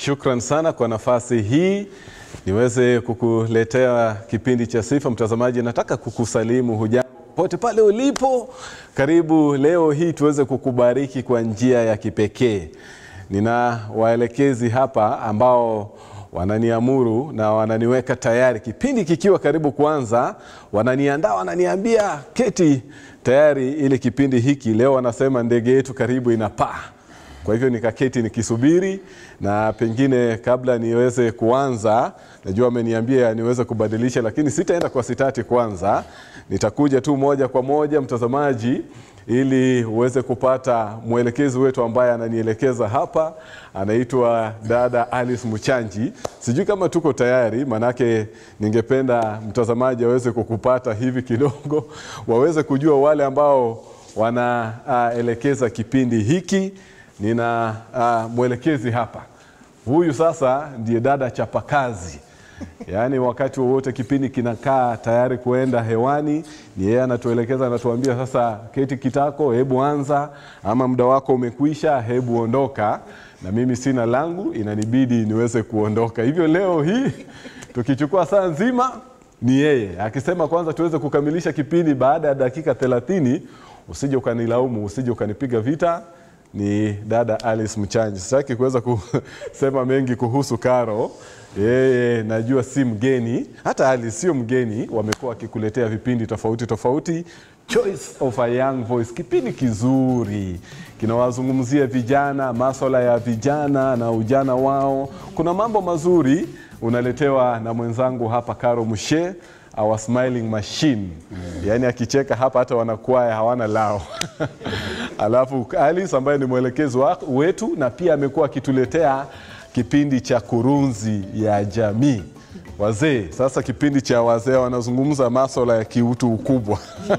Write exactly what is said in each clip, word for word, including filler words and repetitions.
Shukran sana kwa nafasi hii niweze kukuletea kipindi cha Sifa. Mtazamaji, nataka kukusalimu hujambo pote pale ulipo. Karibu leo hii tuweze kukubariki kwa njia ya kipekee. Nina waelekezi hapa ambao wananiamuru na wananiweka tayari. Kipindi kikiwa karibu kuanza, wananiandaa, wananiambia keti tayari ili kipindi hiki. Leo wanasema ndege yetu karibu inapaa. Kwa hivyo nikaketi nikisubiri, na pengine kabla niweze kuanza, najua ameniambia niweze kubadilisha, lakini sitaenda kwa sitati kwanza. Nitakuja tu moja kwa moja mtazamaji, ili uweze kupata mwelekezi wetu ambaye ananielekeza hapa. Anaitwa dada Alice Muchanji. Sijui kama tuko tayari, manake ningependa mtazamaji aweze kukupata hivi kidogo, waweze kujua wale ambao wanaelekeza uh, kipindi hiki. Nina uh, mwelekezi hapa. Huyu sasa ndiye dada chapakazi. Yaani wakati wowote kipindi kinakaa tayari kuenda hewani, ni yeye anatuelekeza, anatuambia sasa keti kitako, hebu anza, ama muda wako umekwisha, hebu ondoka. Na mimi sina langu, inanibidi niweze kuondoka. Hivyo leo hii tukichukua saa nzima ni yeye. Akisema kwanza tuweze kukamilisha kipindi baada ya dakika thelathini, usije ukanilaumu, usije ukanipiga vita. Ni dada Alice Muchanji. Sitaki kuweza kusema mengi kuhusu Karo. Yeye najua si mgeni, hata Alice sio mgeni, wamekuwa wakikuletea vipindi tofauti tofauti. Choice of a Young Voice, kipindi kizuri kinawazungumzia vijana, masuala ya vijana na ujana wao. Kuna mambo mazuri unaletewa na mwenzangu hapa Karo Mushe, our smiling machine. Mm. Yaani akicheka hapa hata wanakwaya hawana lao. Alafu Alice ambaye ni mwelekezi wetu, na pia amekuwa akituletea kipindi cha kurunzi ya jamii. Wazee, sasa kipindi cha wazee wanazungumza masuala ya kiutu ukubwa.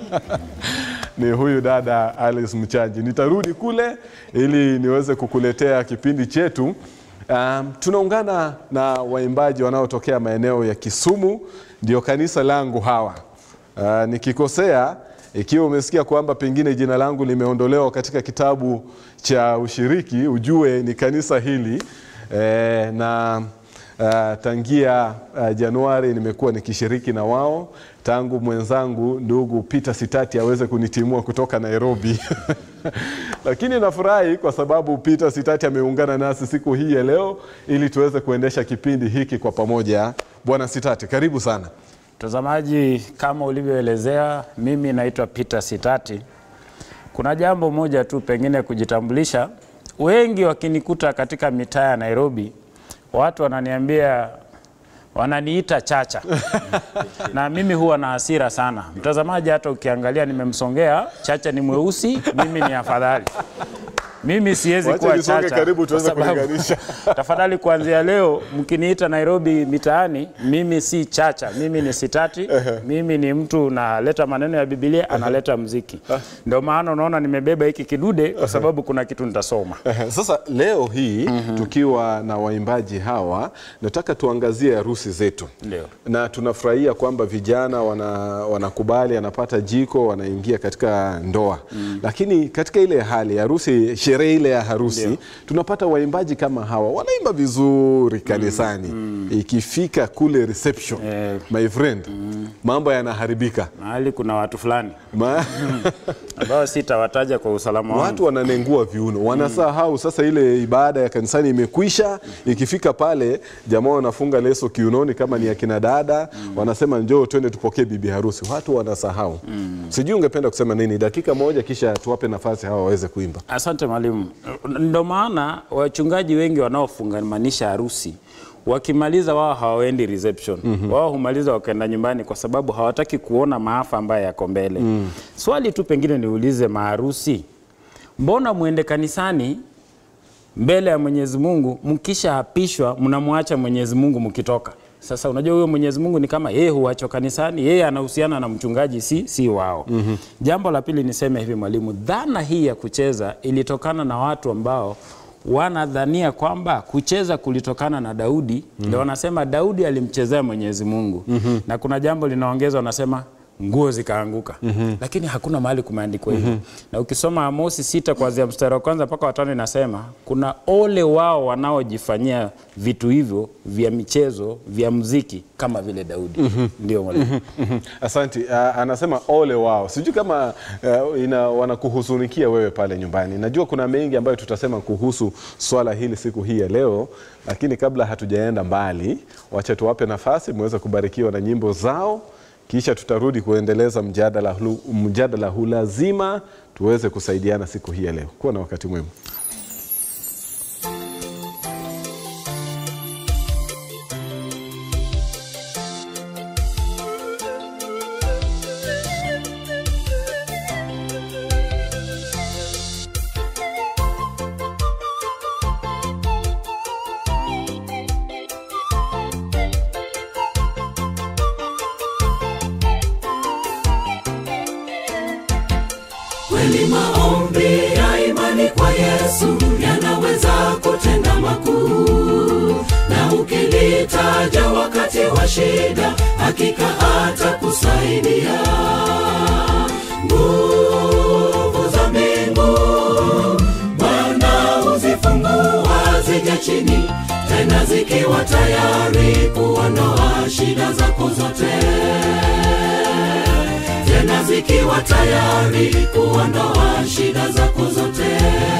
Ni huyu dada Alice Muchanji. Nitarudi kule ili niweze kukuletea kipindi chetu. Um, tunaungana na waimbaji wanaotokea maeneo ya Kisumu, ndio kanisa langu hawa. Uh, nikikosea, ikiwa umesikia kwamba pengine jina langu limeondolewa katika kitabu cha ushiriki, ujue ni kanisa hili. E, na uh, tangia uh, Januari nimekuwa nikishiriki na wao, tangu mwenzangu ndugu Peter Sitati aweze kunitimua kutoka Nairobi. Lakini nafurahi kwa sababu Peter Sitati ameungana nasi siku hii ya leo ili tuweze kuendesha kipindi hiki kwa pamoja. Bwana Sitati, karibu sana. Mtazamaji, kama ulivyoelezea, mimi naitwa Peter Sitati. Kuna jambo moja tu pengine kujitambulisha. Wengi wakinikuta katika mitaa ya Nairobi, watu wananiambia, wananiita Chacha. Na mimi huwa na hasira sana. Mtazamaji, hata ukiangalia nimemsongea, Chacha ni mweusi, mimi ni afadhali. Mimi siwezi kuwa Chacha. Karibu tuweze kulinganisha. Tafadhali kuanzia leo mkiniita Nairobi mitaani, mimi si Chacha, mimi ni Sitati. Mimi ni mtu naleta maneno ya Biblia, analeta muziki. Ndio maana unaona nimebeba hiki kidude, kwa sababu kuna kitu nitasoma. Sasa leo hii tukiwa na waimbaji hawa, nataka tuangazie harusi zetu. Ndio. Na tunafurahia kwamba vijana wana wanakubali, anapata jiko, wanaingia katika ndoa. Mm. Lakini katika ile hali harusi, sherehe ile ya harusi, Dio. tunapata waimbaji kama hawa wanaimba vizuri kanisani. Mm. Mm. Ikifika kule reception, eh, my friend, mm. mambo yanaharibika. Mahali kuna watu fulani Ma ambao sitawataja kwa usalama wangu. Watu wananengua viuno, wanasahau sasa ile ibada ya kanisani imekwisha. Ikifika pale jamaa wanafunga leso kiunoni kama ni akina dada, mm. wanasema njoo twende tupokee bibi harusi. Watu wanasahau. Mm. Sijui ungependa kusema nini? Dakika moja kisha tuwape nafasi hawa waweze kuimba. Asante mwalimu. Ndio maana wachungaji wengi wanaofungamanisha harusi, wakimaliza wao hawaendi reception. Mm -hmm. Wao humaliza wakaenda nyumbani, kwa sababu hawataki kuona maafa ambayo yako mbele. Mm. Swali tu pengine niulize maharusi, mbona muende kanisani mbele ya Mwenyezi Mungu, mkisha apishwa mnamwacha Mwenyezi Mungu mkitoka? Sasa unajua huyo Mwenyezi Mungu ni kama yeye huacho kanisani, yeye anahusiana na mchungaji, si si wao. Mm -hmm. Jambo la pili niseme hivi mwalimu, dhana hii ya kucheza ilitokana na watu ambao wanadhania kwamba kucheza kulitokana na Daudi. Mm -hmm. Ndio wanasema Daudi alimchezea Mwenyezi Mungu. Mm -hmm. Na kuna jambo linaongezwa, wanasema nguo zikaanguka. Mm-hmm. Lakini hakuna mahali kumeandikwa hivyo. Mm-hmm. Na ukisoma Amosi sita kuanzia mstari wa kwanza mpaka wa tano inasema kuna ole wao wanaojifanyia vitu hivyo vya michezo, vya muziki kama vile Daudi. Mm-hmm. Ndio mwalimu. Mm-hmm. Mm-hmm. Asante. Uh, anasema ole wao. Sijui kama uh, ina wanakuhuzunikia wewe pale nyumbani. Najua kuna mengi ambayo tutasema kuhusu swala hili siku hii ya leo, lakini kabla hatujaenda mbali, wacha tuwape nafasi muweze kubarikiwa na nyimbo zao. Kisha tutarudi kuendeleza mjadala huu, mjadala huu lazima tuweze kusaidiana siku hii ya leo. Kuwa na wakati mwema. Kweli maombi ya imani kwa Yesu yanaweza kutenda makuu, na ukilitaja wakati wa shida hakika atakusaidia. Nguvu za mbingu Bwana huzifungua zije chini, tena zikiwa tayari kuondoa shida zako zote, tena zikiwa tayari kuondoa shida zako zote.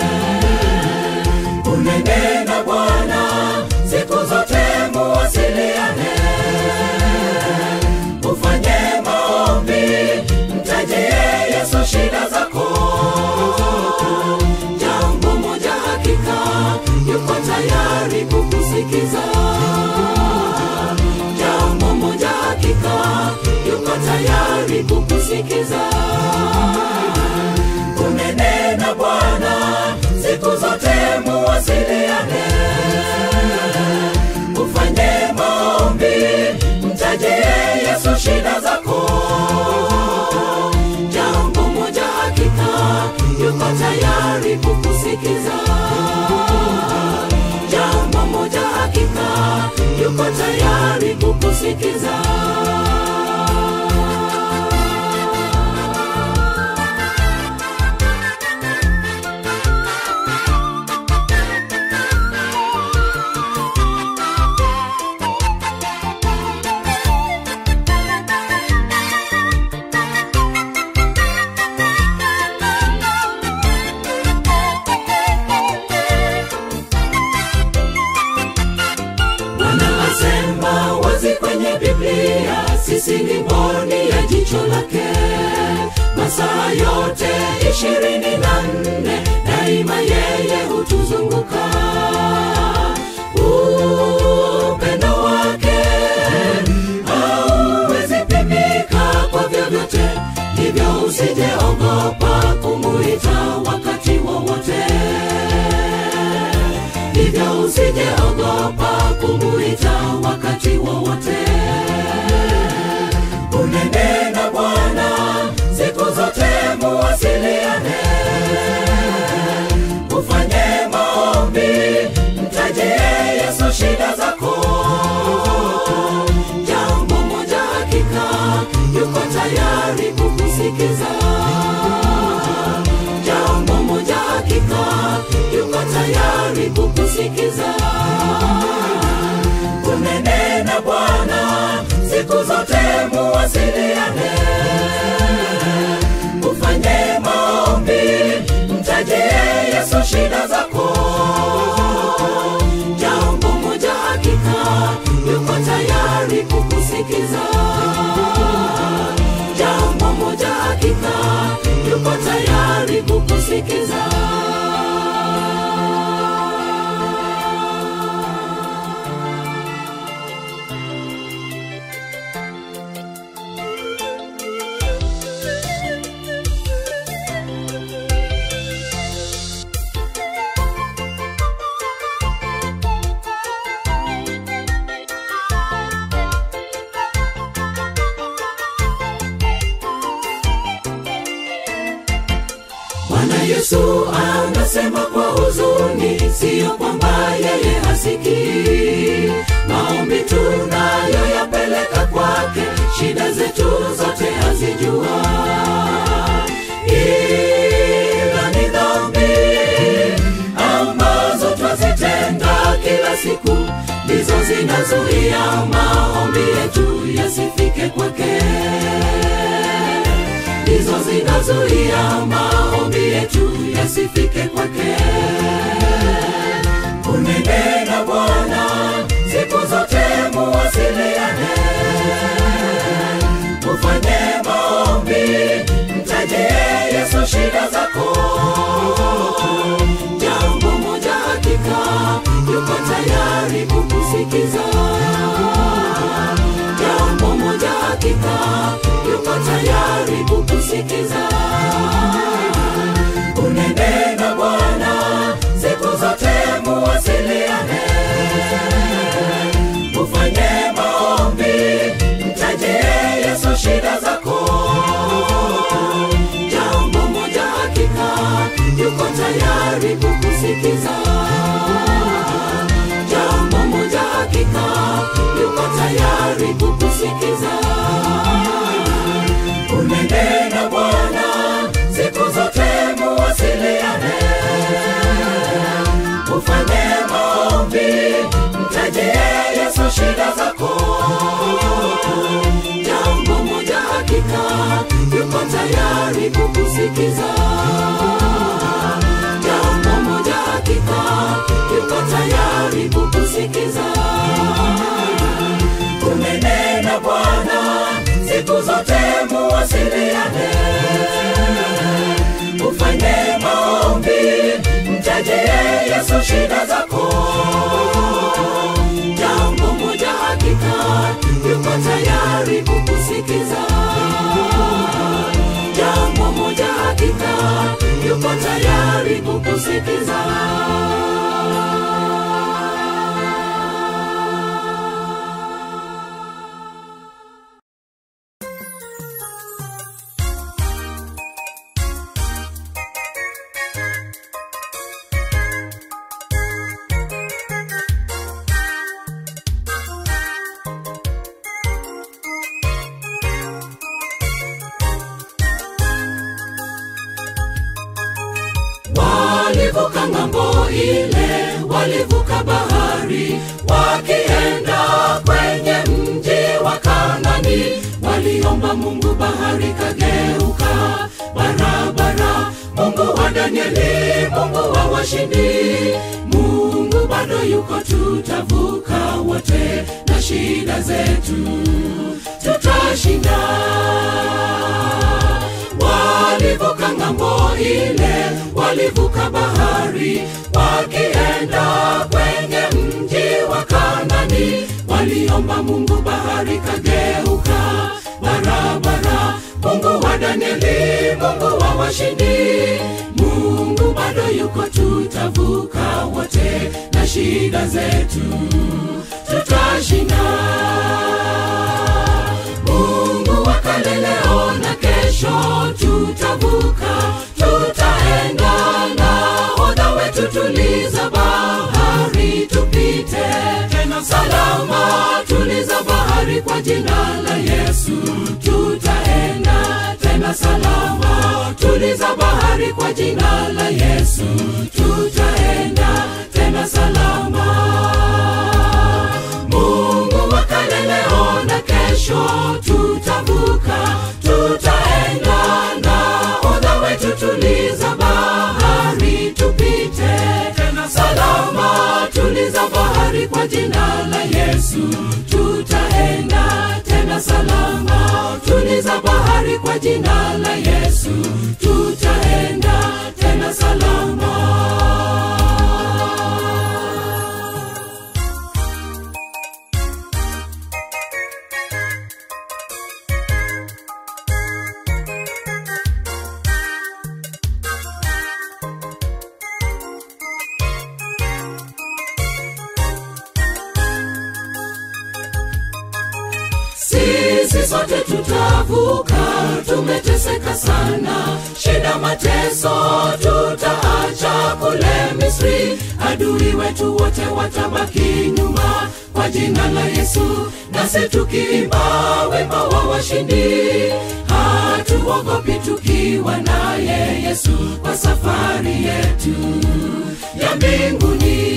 Unene na Bwana siku zote, muwasiliane, ufanye maombi, mtajie Yesu shida zako. Jambo moja hakika, yuko tayari kukusikiza. Jambo moja hakika, yuko tayari kukusikiza. Unene na Bwana siku zote, muwasiliane, ufanye maombi, mtajie Yesu shida zako. Jambo moja hakika, yuko tayari kukusikiza. Jambo moja hakika, yuko tayari kukusikiza. Sisi ni mboni ya jicho lake, masaa yote ishirini na nne, daima yeye hutuzunguka. Upendo wake hauwezi pimika kwa vyovyote, hivyo usijeogopa kumuita wakati wowote. Hivyo usijeogopa kumuita wakati wowote. Unene na Bwana siku zote, muwasiliane, ufanye maombi, mtajie Yesu shida zako. Jambo moja hakika, yuko tayari kukusikiza. Jambo moja hakika, yuko tayari kukusikiza. Unene na Bwana siku zote, muwasiliane, ufanye maombi, mtajie Yesu shida zako. Jambo moja hakika, yuko tayari kukusikiza. Jambo moja hakika, yuko tayari kukusikiza. Yesu anasema kwa huzuni, sio kwamba yeye hasikii maombi tunayoyapenda. twazipeleka kwake, shida zetu zote azijua. Ila ni dhambi ambazo twazitenda kila siku, ndizo zinazuia maombi yetu yasifike kwake. Ndizo zinazuia maombi yetu yasifike kwake. Unene na Bwana siku zote muwasiliane, ufanye maombi, mtajie Yesu shida zako. Jambo moja hakika, yuko tayari kukusikiza. Jambo moja hakika, yuko tayari kukusikiza. Unene na Bwana siku zote muwasiliane, ufanye maombi, mtajie Yesu shida zako. Jambo moja hakika, yuko tayari kukusikiza. Jambo moja hakika, yuko tayari kukusikiza. Unene na Bwana siku zote muwasiliane, ufanye maombi, mtajie Yesu shida zako. Jambo moja hakika, yuko tayari kukusikiza. Jambo moja hakika, yuko tayari kukusikiza. Unene na Bwana siku zote muwasiliane, ufanye maombi, mtajie Yesu shida zako. Jambo moja hakika, yuko tayari kukusikiza. Jambo moja hakika, yuko tayari kukusikiza. Walivuka ng'ambo ile, walivuka bahari, wakienda kwenye mji wa Kanaani. Waliomba Mungu, bahari kageuka barabara. Mungu wa Danieli, Mungu wa washindi, Mungu bado yuko, tutavuka wote na shida zetu tutashinda. Walivuka ng'ambo ile, walivuka bahari, wakienda kwenye mji wa Kanaani. Waliomba Mungu, bahari kageuka barabara. Mungu wa Danieli, Mungu wa washindi, Mungu bado yuko, tutavuka wote na shida zetu tutashinda. Mungu wa kale, leo na kesho tutavuka, tutaenda na hodha wetu. Tuliza bahari tupite tena salama, tuliza bahari kwa jina la Yesu. Tutaenda tena salama, tuliza bahari kwa jina la Yesu. Tutaenda tena salama. Mungu wa kale, leo na kesho tutavuka, tutaenda na hodha wetu. Tuliza bahari tupite tena salama, tuliza bahari kwa jina la Yesu. Tutaenda tena salama, tuliza bahari kwa jina la Yesu. Tutaenda tena salama. Sisi sote tutavuka, tumeteseka sana, shida mateso tutaacha kule Misri. Adui wetu wote watabaki nyuma, kwa jina la Yesu. Nasi tukiimba wema wa washindi, hatuogopi tukiwa naye Yesu kwa safari yetu ya mbinguni.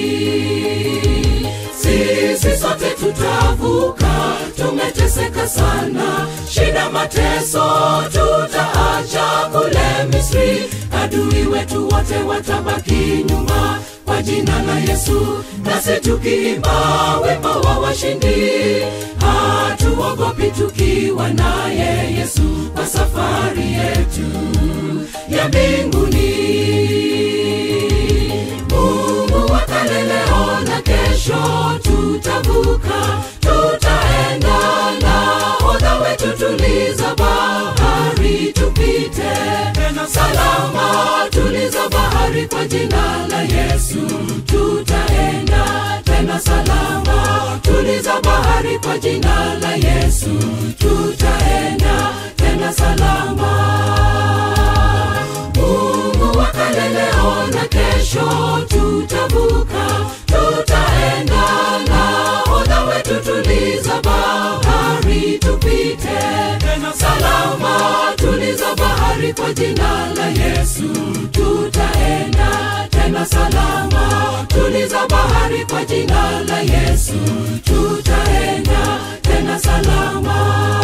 Sisi sote tutavuka, tumeteseka sana, shida mateso tutaacha kule Misri. Adui wetu wote watabaki nyuma kwa jina la Yesu. Nasi tukiimba wema wa washindi, hatuogopi tukiwa naye Yesu kwa safari yetu ya mbinguni. Mungu wa kale, leo na kesho tutavuka, tutaenda nahodha wetu, tuliza bahari tupite salama, tuliza bahari kwa jina la Yesu. Tutaenda tena salama, tuliza bahari kwa jina la Yesu. Tutaenda tena salama. Mungu wa kale, leo na kesho tutavuka, tutaenda nahodha wetu, tuliza bahari tupite salama, tuliza bahari kwa jina la Yesu. Tutaenda tena salama, tuliza bahari kwa jina la Yesu. Tutaenda tena salama.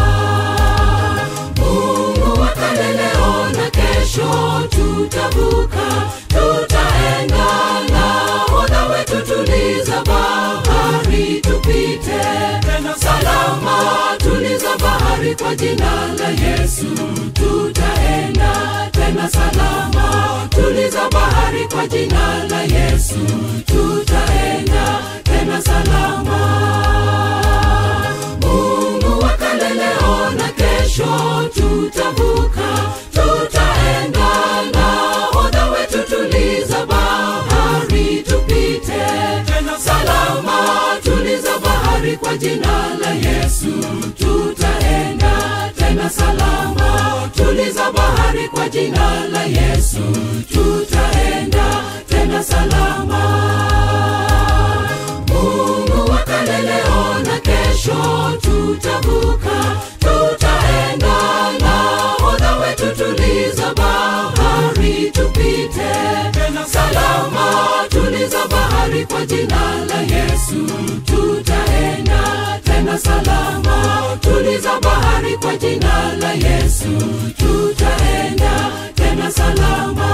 Mungu wa kale, leo na kesho tutavuka, tutaenda nahodha wetu, tuliza bahari tupite salama, tuliza bahari kwa jina la Yesu. Tutaenda tena salama, tuliza bahari kwa jina la Yesu. Tutaenda tena salama. Mungu wa kale, leo na kesho tutavuka, tutaenda nahodha wetu, tuliza bahari tupite salama, tuliza bahari kwa jina la Yesu. Tutaenda tena salama, tuliza bahari kwa jina la Yesu. Tutaenda tena salama. Mungu wa kale, leo na kesho tutavuka, tutaenda nahodha wetu, tuliza bahari tupite salama, tuliza bahari kwa jina la Yesu. Tutaenda tena salama, tuliza bahari kwa jina la Yesu. Tutaenda tena salama.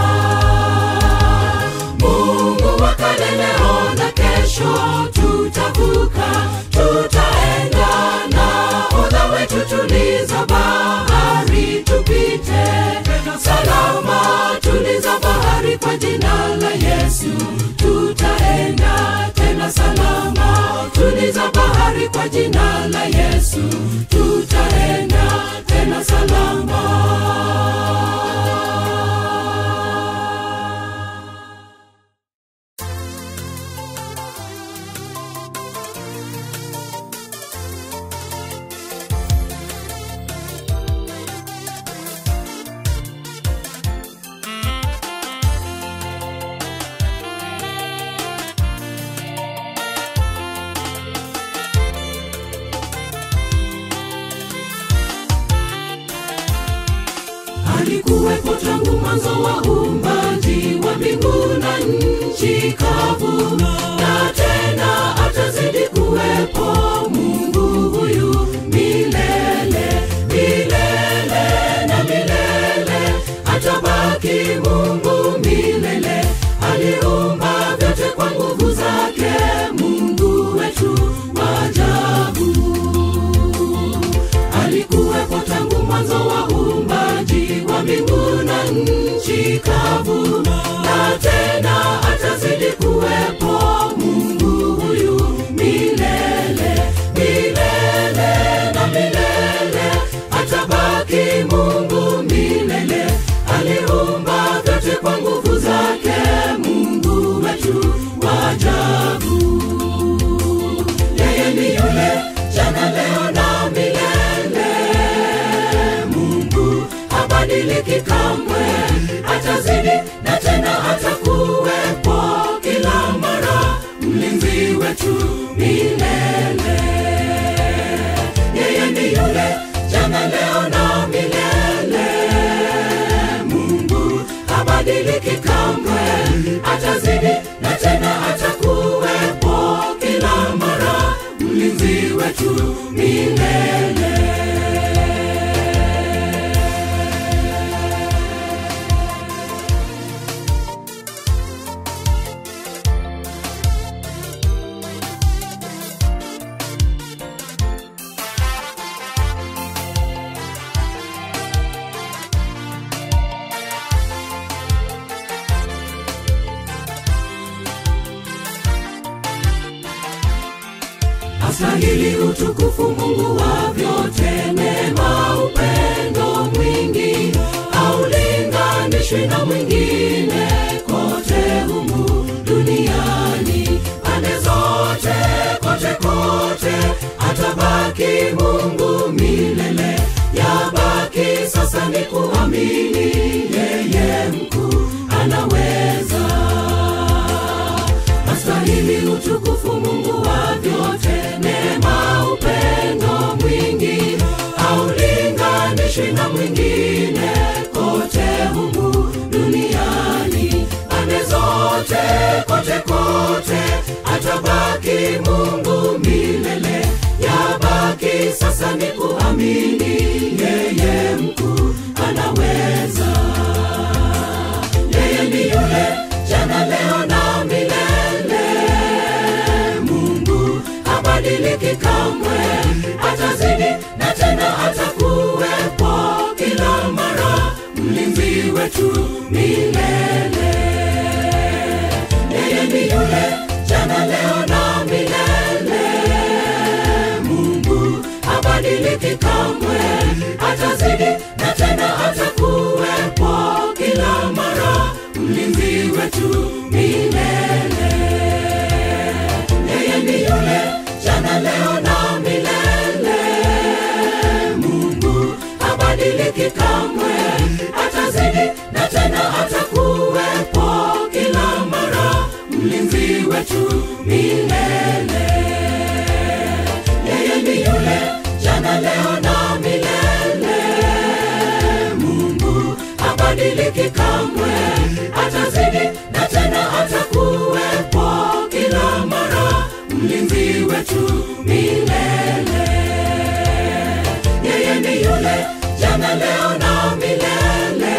Mungu wa kale, leo na kesho tutavuka, tutaenda nahodha wetu, tuliza bahari tupite salama, tuliza bahari kwa jina la Yesu. Tutaenda tena salama, tuliza bahari kwa jina la Yesu. Tutaenda tena salama. Alikuwepo tangu mwanzo wa uumbaji wa mbingu na nchi kavu, na tena atazidi kuwepo Mungu huyu milele, milele na milele. Atabaki Mungu milele, aliumba vyote kwa nguvu zake. Mungu wetu wa ajabu. Alikuwepo tangu mwanzo wa uumbaji wa mbingu na nchi kavu, na tena atazidi kuwepo Mungu huyu milele, milele na milele. Atabaki Mungu milele, aliumba vyote kwa nguvu zake. Mungu wetu wa ajabu. Yeye ni yule jana, leo na milele. Mungu habadiliki kamwe, atazidi na tena atakuwepo kila mara. Mlinzi wetu ni milele. Yeye ni yule jana, leo na milele. Mungu habadiliki kamwe, atazidi na tena atakuwepo kila mara, mlinzi wetu milele. Astahili utukufu Mungu wa vyote, neema upendo mwingi, haulinganishwi na mwingine kote humu duniani. Pande zote kote kote atabaki Mungu milele. Yabaki sasa ni kuamini yeye mkuu anaweza. Astahili utukufu Mungu wa vyote, neema upendo mwingi, haulinganishwi na mwingine kote humu duniani. Pande zote kote kote atabaki Mungu milele. Yabaki sasa ni kuamini yeye mkuu anaweza. Yeye ni yule jana, leo na milele. Mungu habadiliki kamwe, atazidi na tena atakuwepo kila mara, mlinzi wetu milele. Yeye ni yule jana, leo na milele. Mungu habadiliki kamwe, atazidi na tena atakuwepo kila mara, mlinzi wetu milele. Yeye ni yule jana, leo na milele. Mungu habadiliki kamwe, atazidi na tena atakuwepo kila mara, mlinzi wetu milele. Yeye ni yule jana, leo na milele. Mungu habadiliki kamwe, atazidi na tena atakuwepo kila mara, mlinzi wetu milele. Yeye ni yule jana, leo na milele.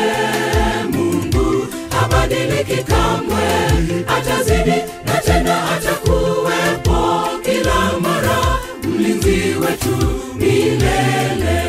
Mungu habadiliki kamwe, atazidi na tena atakuwepo kila mara, mlinzi wetu milele.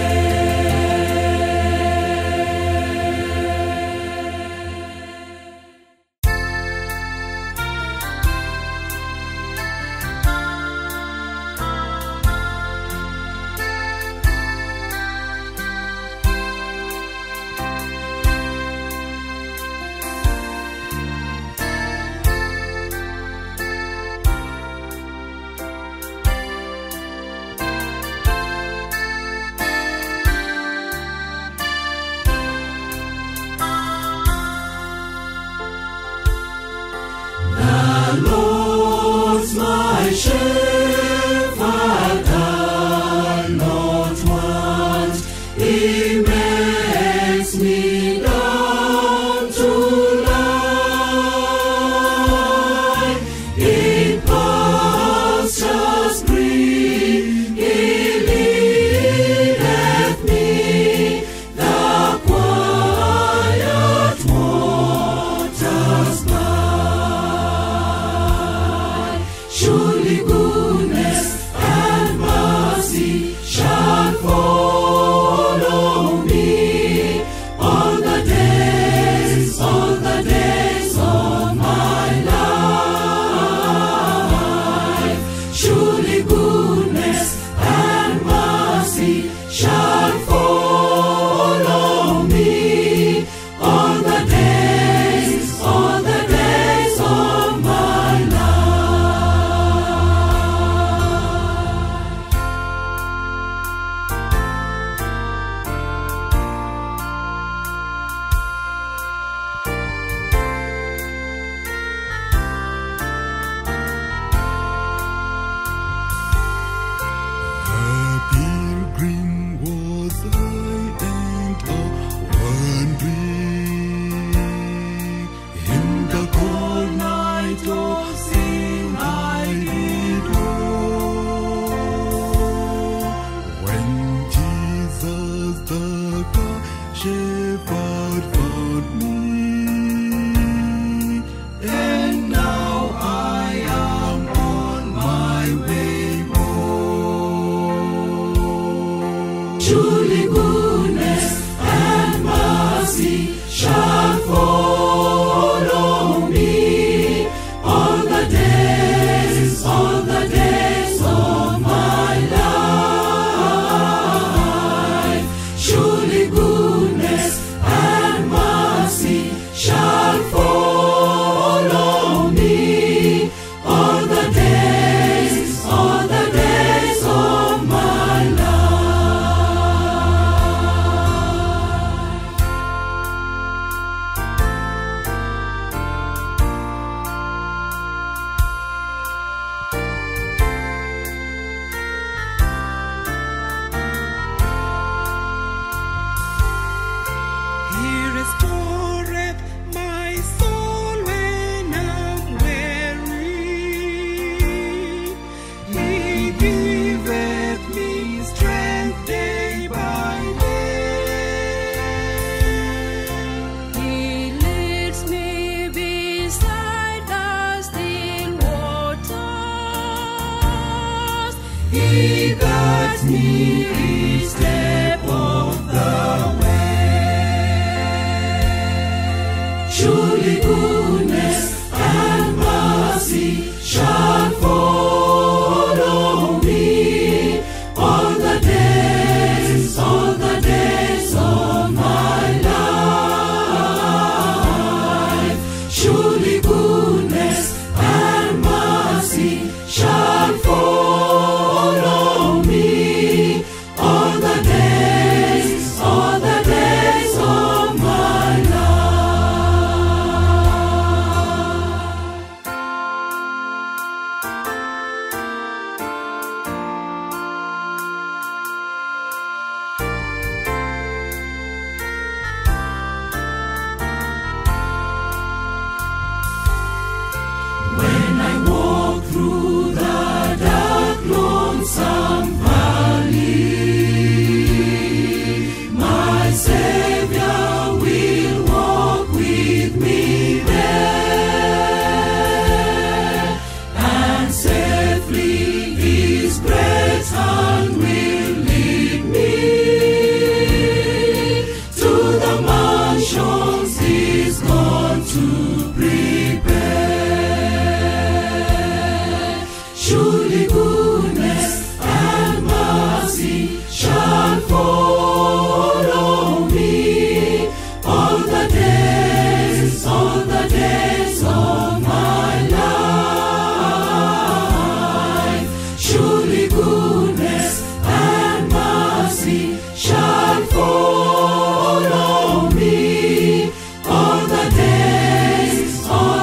My shepherd, I not want. He makes me down to lie in pastures green. He leadeth me the quiet waters by. Surely good Lord found me, and now I am on my way home. Surely goodness and mercy shall follow me all the days, all the days of my life. Surely goodness and mercy shall follow me all the days, all the days of my life. He restoreth my soul when I'm weary. He giveth me strength day by day. He leads me beside the still waters. He guides me each step of the way. Surely goodness and mercy shall follow me all the days, all the days of my life. Surely goodness and mercy shall follow me all the days, all the days of my life. When I walk through the dark, lonesome valley, my Savior will walk with me there, and safely His great hand will lead me to the mansions He's gone to prepare. Surely goodness and mercy shall follow me all the days, all the days of my life. Surely goodness and mercy shall follow me all the days, all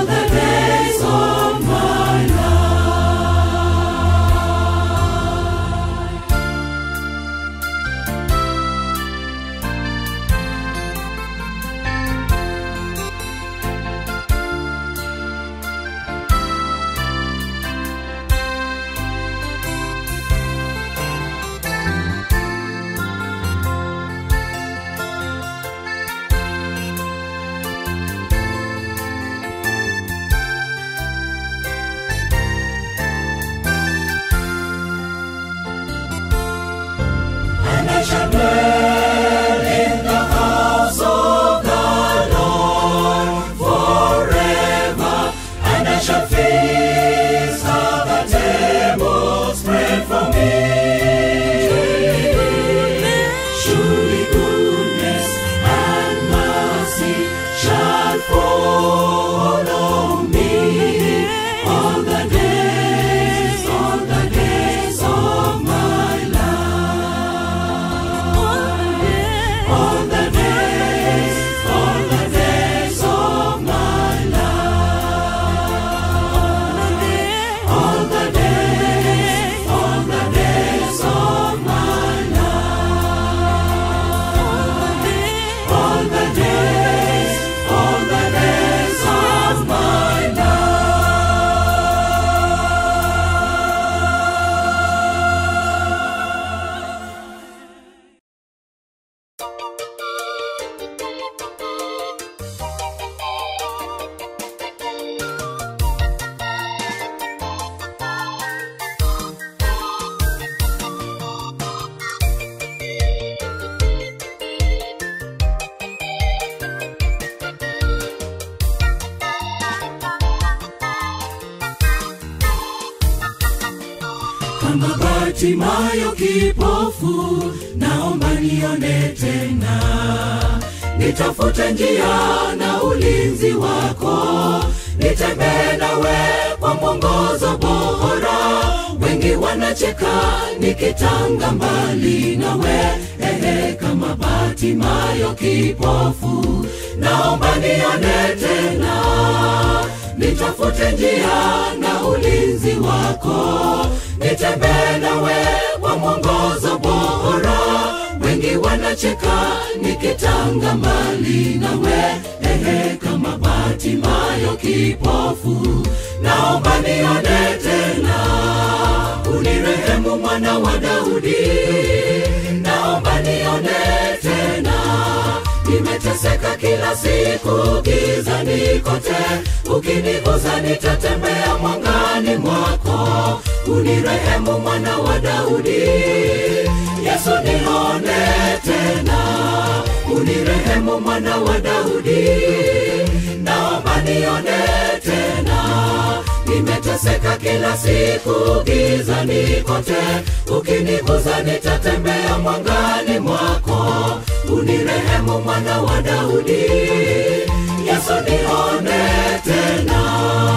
kama Bartimayo kipofu, naomba nione tena. Nitafute njia na ulinzi wako, nitembee nawe kwa mwongozo bora. Wengi wanacheka nikitanga mbali nawe, ehe kama Bartimayo kipofu, naomba nione tena. Nitafute njia na ulinzi wako, nitembee nawe kwa mwongozo bora. Wengi wanacheka nikitanga mbali nawe, ehe kama Bartimayo kipofu, naomba nione tena. Unirehemu mwana wa Daudi, naomba nione tena. Nimeteseka kila siku gizani kote, ukiniguza nitatembea mwangani mwako. Unirehemu mwana wa Daudi, Yesu nione tena. Unirehemu mwana wa Daudi, naomba nione tena. Nimeteseka kila siku gizani kote, ukiniguza nitatembea mwangani mwako. Unirehemu mwana wa Daudi, Yesu nione tena.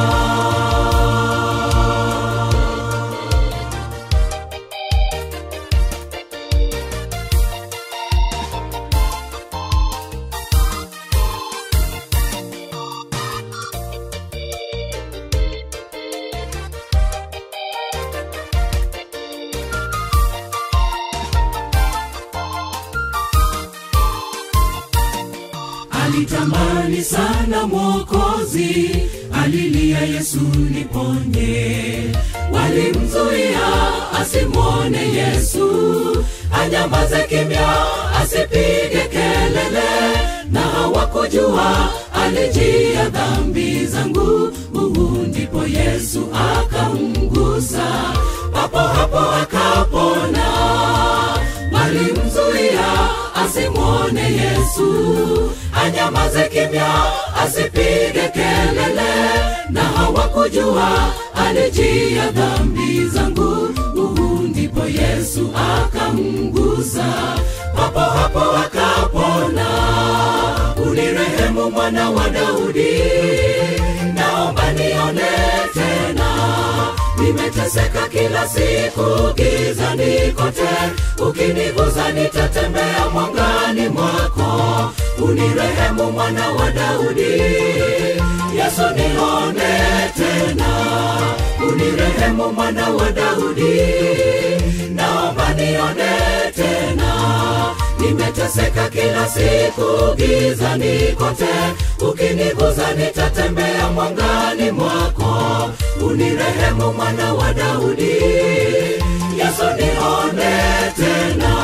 Alitamani sana Mwokozi, alilia Yesu niponye. Walimzuia asimwone Yesu, anyamaze kimya asipige kelele. Na hawakujua alijia dhambi zangu. Uhu ndipo Yesu akamgusa, papo hapo akapona. Walimzuia asimwone Yesu, anyamaze kimya asipige kelele. Na hawakujua alijia dhambi zangu. Uhu ndipo Yesu akamgusa, papo hapo akapona. Unirehemu mwana wa Daudi, naomba nione tena. Nimeteseka kila siku gizani kote, ukiniguza nitatembea mwangani mwako. Unirehemu mwana wa Daudi, Yesu nione tena. Unirehemu mwana wa Daudi, naomba nione tena. Nimeteseka kila siku gizani kote, ukiniguza nitatembea mwangani mwako. Unirehemu mwana wa Daudi, Yesu nione tena.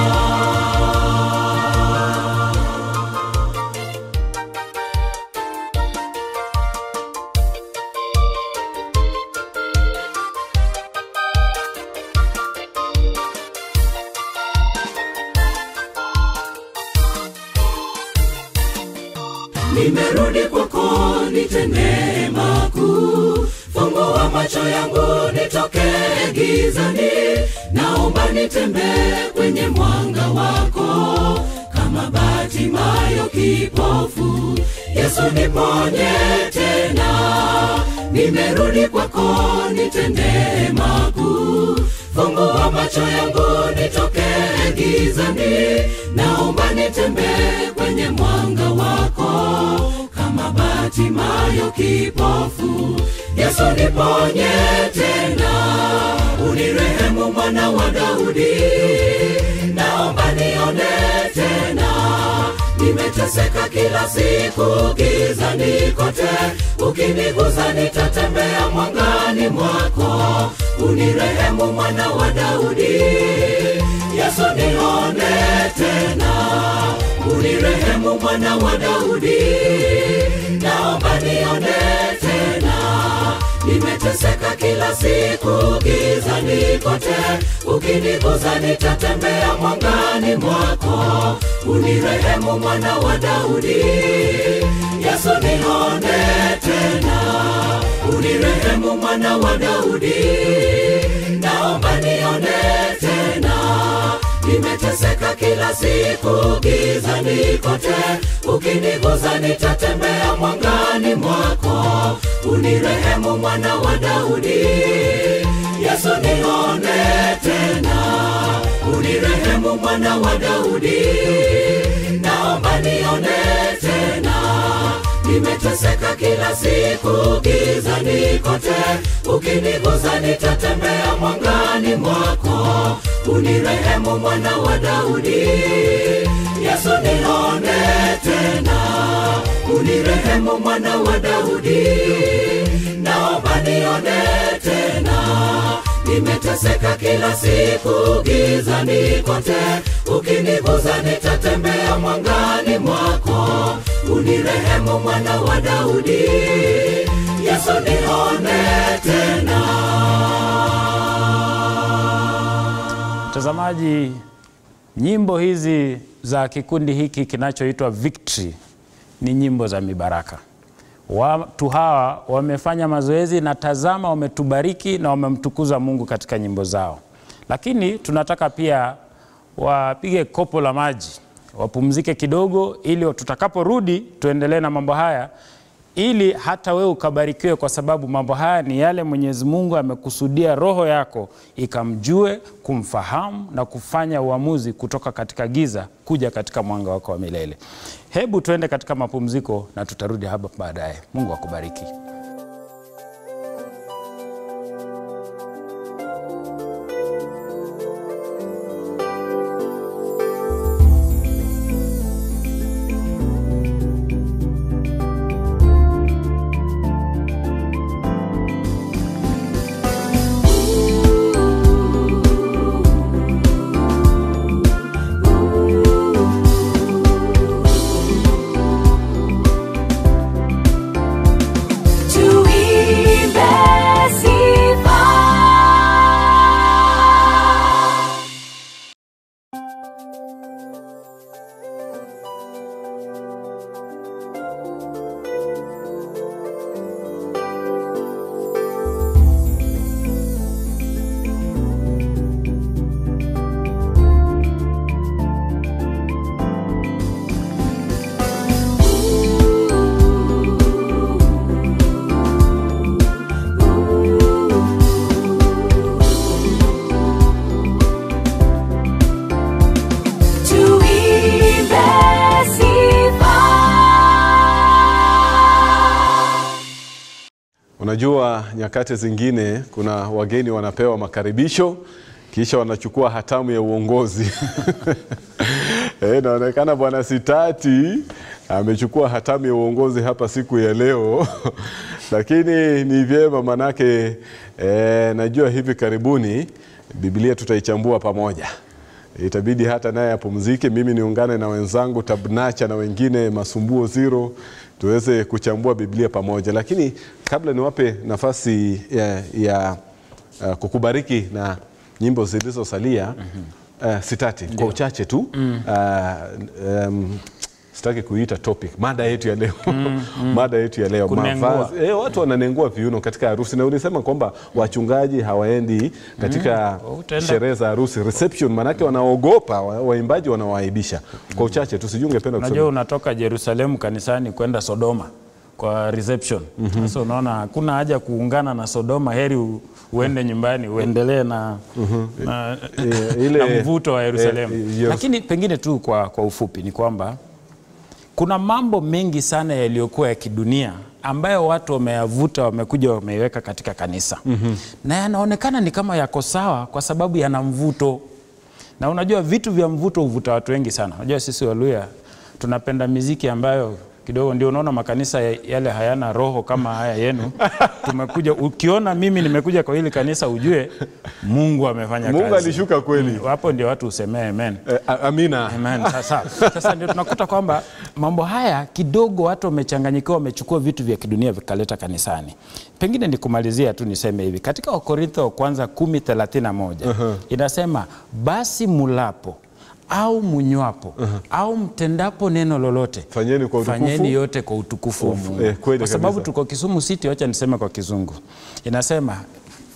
Nimerudi kwako nitende makuu, fungua macho yangu nitoke gizani. Naomba nitembee kwenye mwanga wako, kama Bartimayo kipofu. Yesu niponye tena. Nimerudi kwako nitende makuu, fungua macho yangu nitoke gizani. Naomba nitembee kwenye mwanga wako, kama Bartimayo kipofu. Yesu niponye tena. Unirehemu mwana wa Daudi, naomba nione tena. Nimeteseka kila siku gizani kote, ukiniguza nitatembea mwangani mwako. Unirehemu mwana wa Daudi, Yesu nione tena. Unirehemu mwana wa Daudi, naomba nione tena. Nimeteseka kila siku gizani kote, ukiniguza nitatembea mwangani mwako. Unirehemu mwana wa Daudi, Yesu nione tena. Unirehemu mwana wa Daudi, naomba nione nione tena. Nimeteseka kila siku gizani kote, ukiniguza nitatembea mwangani mwako. Unirehemu mwana wa Daudi, Yesu nione tena. Unirehemu mwana wa Daudi, naomba nione tena. Nimeteseka kila siku gizani kote, ukiniguza nitatembea mwangani mwako. Unirehemu mwana wa Daudi, Yesu nione tena. Unirehemu mwana wa Daudi, naomba nione tena. Nimeteseka kila siku gizani kote, ukiniguza nitatembea mwangani mwako. Unirehemu mwana wa Daudi, Yesu nione tena. Mtazamaji, nyimbo hizi za kikundi hiki kinachoitwa Victory ni nyimbo za mibaraka. Watu hawa wamefanya mazoezi na tazama wametubariki na wamemtukuza Mungu katika nyimbo zao. Lakini tunataka pia wapige kopo la maji, wapumzike kidogo ili tutakaporudi tuendelee na mambo haya, ili hata wewe ukabarikiwe, kwa sababu mambo haya ni yale Mwenyezi Mungu amekusudia roho yako ikamjue, kumfahamu na kufanya uamuzi kutoka katika giza kuja katika mwanga wako wa milele. Hebu tuende katika mapumziko na tutarudi hapa baadaye. Mungu akubariki. Unajua nyakati zingine kuna wageni wanapewa makaribisho kisha wanachukua hatamu ya uongozi. Eh, inaonekana Bwana Sitati amechukua hatamu ya uongozi hapa siku ya leo. Lakini ni vyema manake eh, najua hivi karibuni Biblia tutaichambua pamoja. Itabidi hata naye apumzike, mimi niungane na wenzangu Tabnacha na wengine Masumbuo Zero tuweze kuchambua Biblia pamoja. Lakini kabla niwape nafasi ya, ya uh, kukubariki na nyimbo zilizosalia, mm-hmm. uh, Sitati kwa uchache tu, mm. uh, um, sitaki kuita topic, mada yetu ya leo. Mm, mm. Mada yetu ya leo, mavazi. Eh, watu wananengua viuno katika harusi, na ulisema kwamba wachungaji hawaendi katika mm. sherehe za harusi, reception, manake wanaogopa waimbaji wanawaaibisha. Kwa uchache tu, sijui ungependa kusema. Unajua unatoka Yerusalemu kanisani kwenda Sodoma kwa reception. Mm-hmm. Sasa unaona hakuna haja kuungana na Sodoma, heri u, uende nyumbani uendelee na, mm-hmm. na, e, ile, na mvuto wa Yerusalemu. E, lakini pengine tu kwa, kwa ufupi ni kwamba kuna mambo mengi sana yaliyokuwa ya kidunia ambayo watu wameyavuta, wamekuja wameiweka katika kanisa. Mm-hmm. Na yanaonekana ni kama yako sawa kwa sababu yana mvuto. Na unajua vitu vya mvuto huvuta watu wengi sana. Unajua sisi Waluya tunapenda muziki ambayo kidogo ndio unaona makanisa yale hayana roho kama haya yenu. Tumekuja, ukiona mimi nimekuja kwa hili kanisa ujue Mungu amefanya kazi. Mungu alishuka kweli. Hapo ndio watu usemee amen. Eh, amina. Amen. Sasa, sasa ndio tunakuta kwamba mambo haya kidogo watu wamechanganyikiwa, wamechukua vitu vya kidunia vikaleta kanisani. Pengine nikumalizia tu niseme hivi. Katika Wakorintho wa kwanza kumi thelathini na moja uh-huh. inasema basi mulapo au munywapo uh-huh. au mtendapo neno lolote, fanyeni kwa utukufu, fanyeni yote kwa utukufu wa Mungu. Eh, kwa sababu tuko Kisumu City, acha niseme kwa Kizungu. Inasema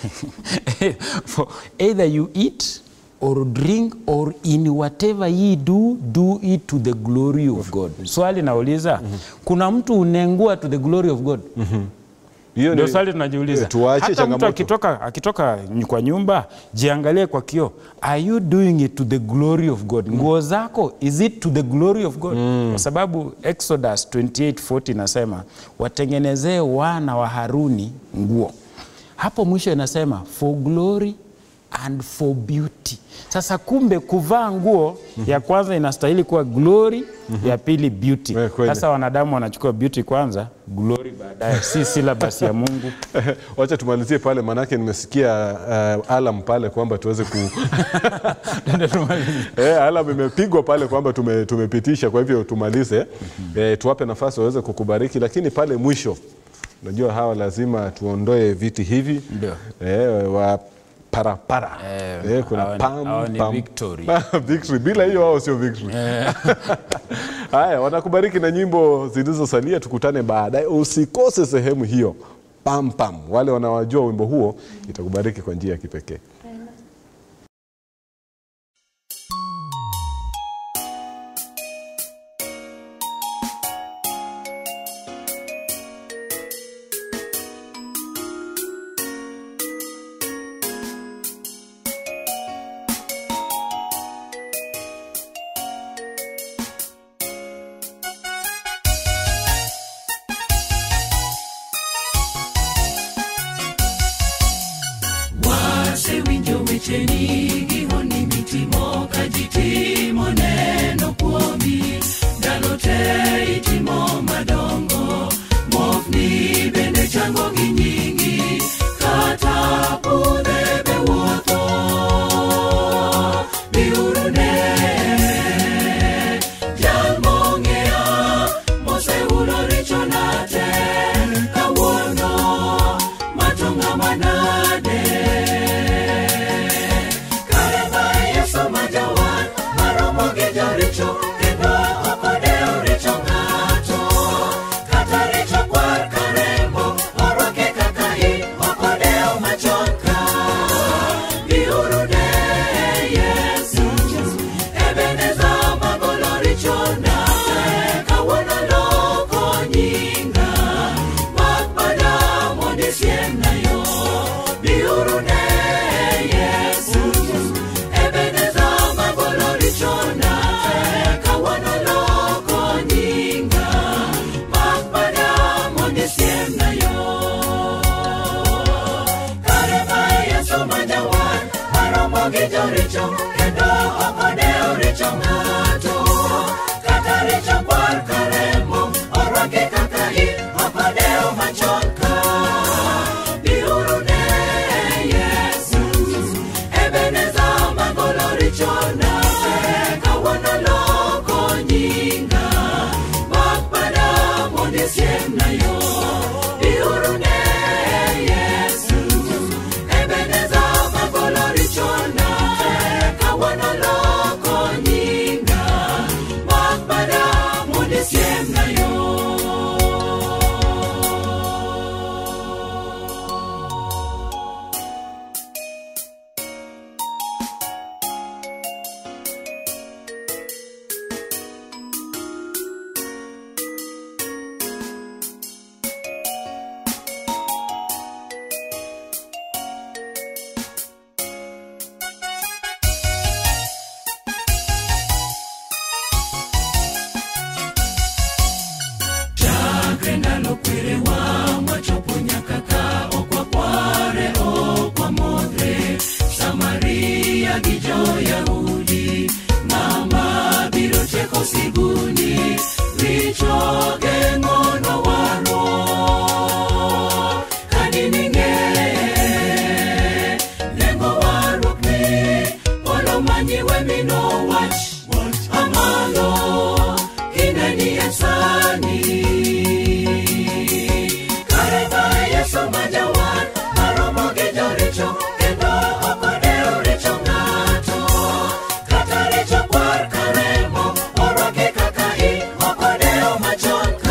For either you eat or drink or in whatever ye do, do it to the glory of God. Swali nauliza, mm -hmm. kuna mtu unengua to the glory of God? Mm -hmm. Ndio swali tunajiuliza. Hata mtu akitoka akitoka kwa nyumba, jiangalie kwa kio. Are you doing it to the glory of God? Nguo zako, is it to the glory of God? Mm. Kwa sababu Exodus twenty-eight forty nasema, watengenezee wana wa Haruni nguo. Hapo mwisho inasema, for glory and for beauty. Sasa kumbe kuvaa nguo ya kwanza inastahili kuwa glory, ya pili beauty. Sasa wanadamu wanachukua beauty kwanza, glory baadaye. Si syllabus ya Mungu. Wacha tumalizie pale, manake nimesikia uh, alarm pale kwamba tuweze ku eh, alarm imepigwa pale kwamba tume, tumepitisha, kwa hivyo tumalize. Mm-hmm. eh, tuwape nafasi waweze kukubariki, lakini pale mwisho unajua hawa lazima tuondoe viti hivi. Ndio. Eh, wa para para. Eh, eh, kuna awan, pam awan pam victory. Victory bila hiyo wao sio victory. Eh. Haya, wanakubariki na nyimbo zilizosalia, tukutane baadaye. Usikose sehemu hiyo. Pam pam. Wale wanawajua wimbo huo itakubariki kwa njia ya kipekee. Kata richo kwar karemo, orwake kaka i, okodeo machon.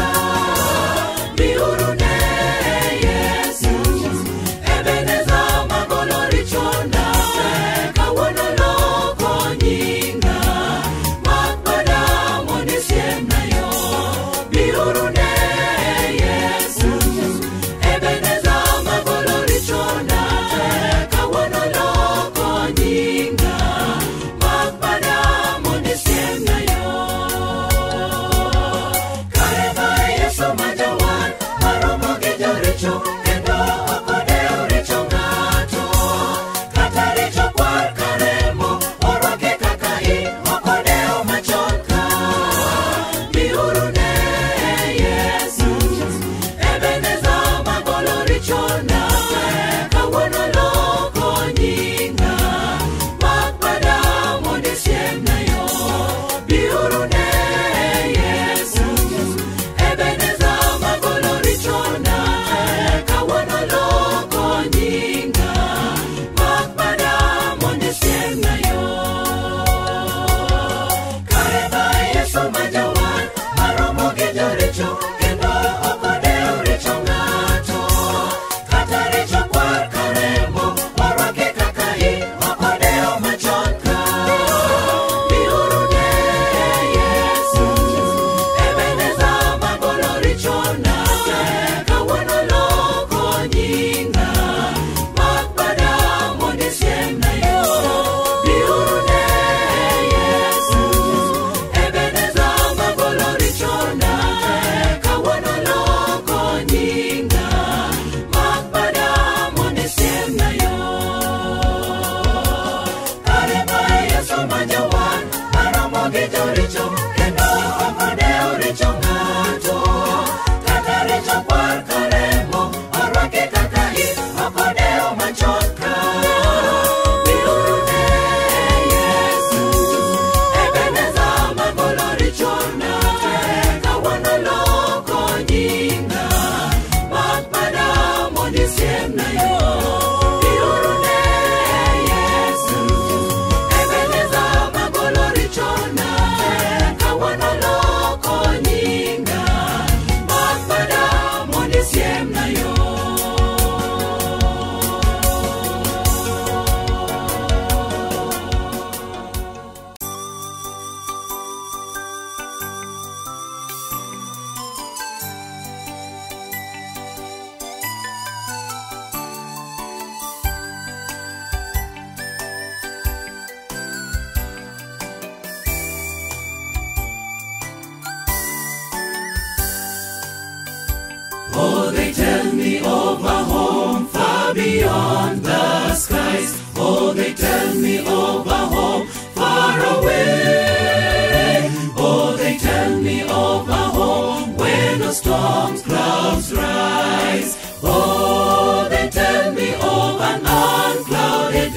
Oh, they tell me of a home far beyond the skies. Oh, they tell me of a home far away. Oh, they tell me of a home where no storm clouds rise. Oh, they tell me of an unclouded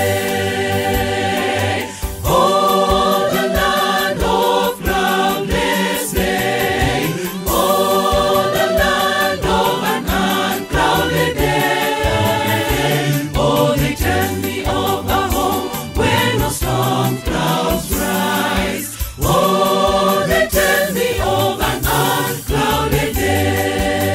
day. Oh, the land of cloudless day. Oh, the land of an unclouded day. Oh, they tell me of a home where no storm clouds rise. Oh, they tell me of an unclouded day.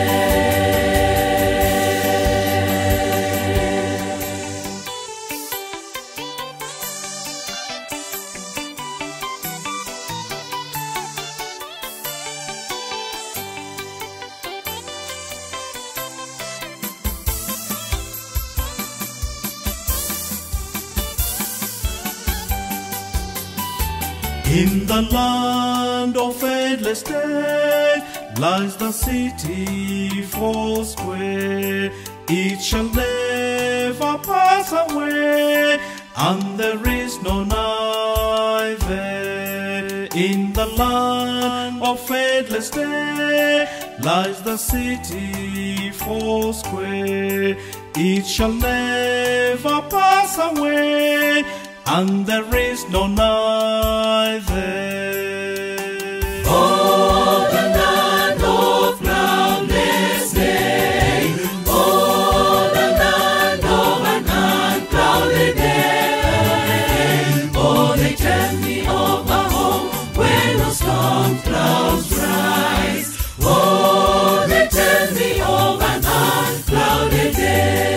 In the land of endless day lies the city four square. It shall never pass away, and there is no night there. In the land of endless day lies the city four square. It shall never pass away, and there is no night there. Oh, the land of cloudless day. Oh, the land of an unclouded day. Oh, they tell me of a home where no storm clouds rise. Oh, they tell me of an unclouded day.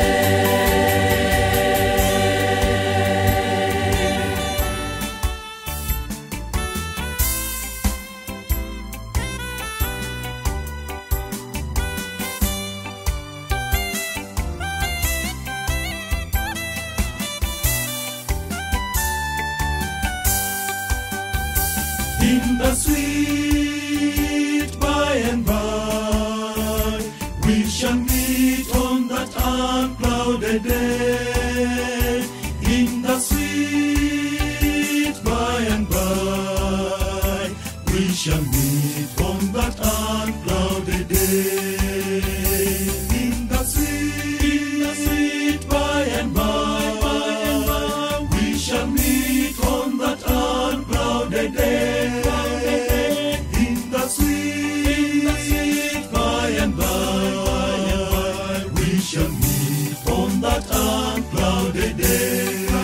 In the sweet by and by, we shall meet on that unclouded day. In the sweet by and by, we shall meet on that unclouded day. In the sweet, in the sweet by and by, we shall meet on that unclouded day. In the sweet, in the sweet by and by, we shall meet on that unclouded day.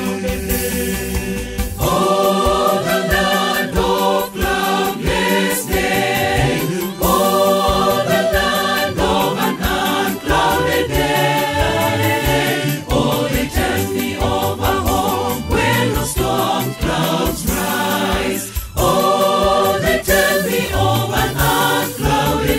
Oh, the land of cloudless day. Oh, the land of an unclouded day. Oh, they tell me of a home where no storm clouds rise. Oh, they tell me of an unclouded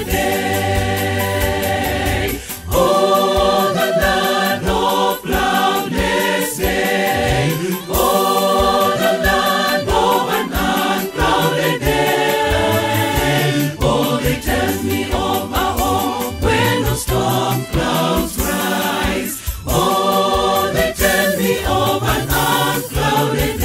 day. Oh, the land of cloudless day. Oh, the land of an unclouded day. Oh, they tell me of a home where no storm clouds rise. Oh, they tell me of an unclouded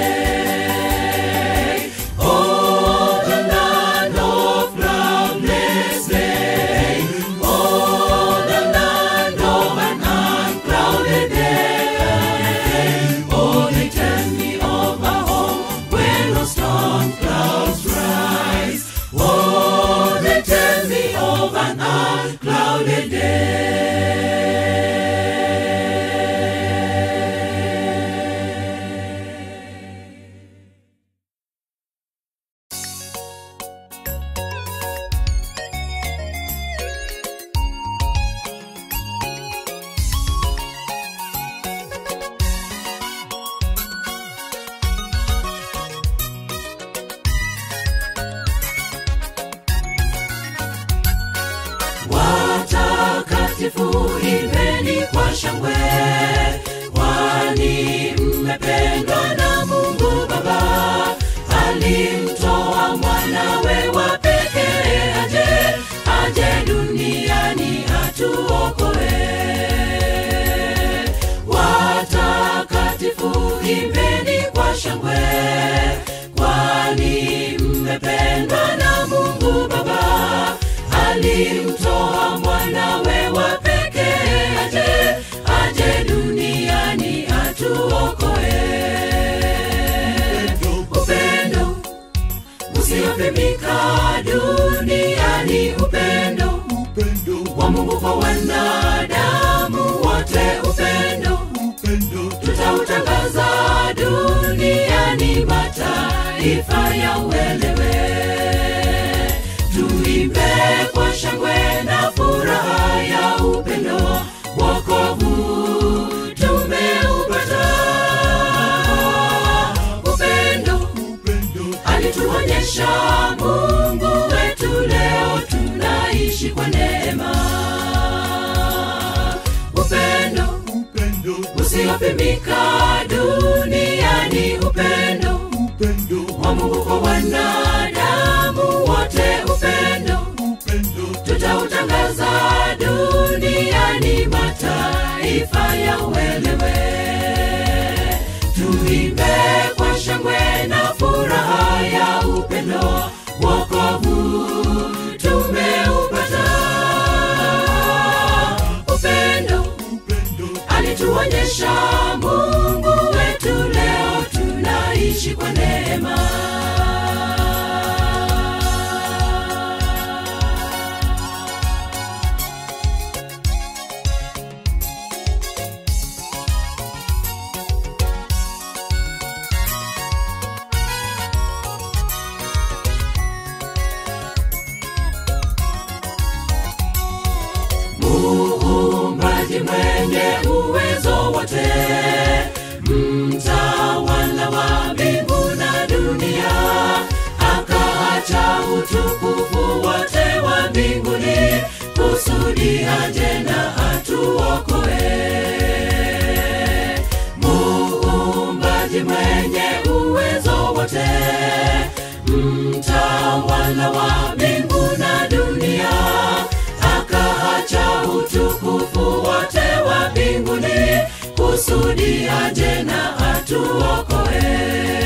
day. Oh, the land of cloudless day. Oh, the land of an unclouded day. Oh, they tell me of a home where no storm clouds rise. Oh, they tell me of an unclouded day. Watakatifu imbeni kwa shangwe, kwani mmependwa na Mungu Baba. Alimtoa mwanawe wa pekee aje, aje duniani tumependwa na Mungu Baba, alimtoa mwanawe wa pekee aje, aje duniani atuokoe. Upendo usiopimika duniani, upendo wa Mungu kwa wanadamu wote, upendo tutautangaza duniani, mataifa ya uelewe. Tuimbe kwa shangwe na furaha ya upendo, wokovu tumeupata. Upendo alituonyesha Mungu wetu, leo tunaishi kwa neema. Upendo usiopimika duniani, upendo wa Mungu kwa wanadamu wote, upendo tutautangaza duniani, mataifa ya uelewe. Tuimbe kwa shangwe na furaha ya upendo, wokovu tumeupata. Upendo alituonyesha Mungu wetu, leo tunaishi kwa neema. Muumbaji mwenye uwezo wote, mtawala wa mbingu na dunia, akaacha utukufu wote wa mbinguni, kusudi aje na atuokoe. Muumbaji mwenye uwezo wote, mtawala wa mbingu na dunia, akaacha utukufu wote wa mbinguni, kusudi aje na atuokoe.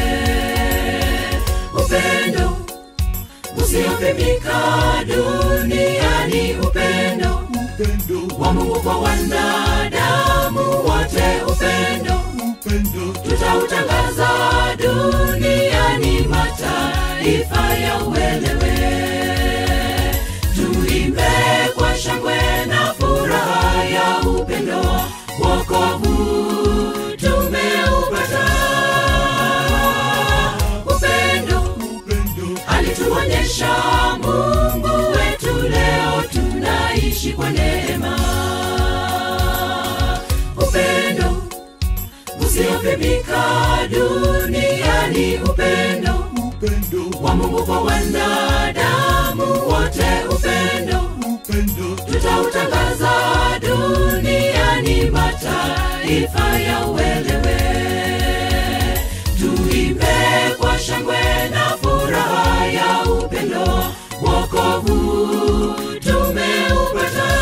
Upendo usiopimika duniani, upendo wa Mungu kwa wanadamu wote, upendo tutautangaza duniani, mataifa ya uelewe. Tuimbe kwa shangwe na furaha ya upendo, wokovu tumeupata. Upendo alituonyesha Mungu wetu, leo tunaishi kwa neema. Upendo usiopimika duniani, upendo wa Mungu kwa wanadamu wote, upendo tutautangaza duniani, mataifa ya uelewe. Tuimbe kwa shangwe na furaha ya upendo, wokovu tumeupata.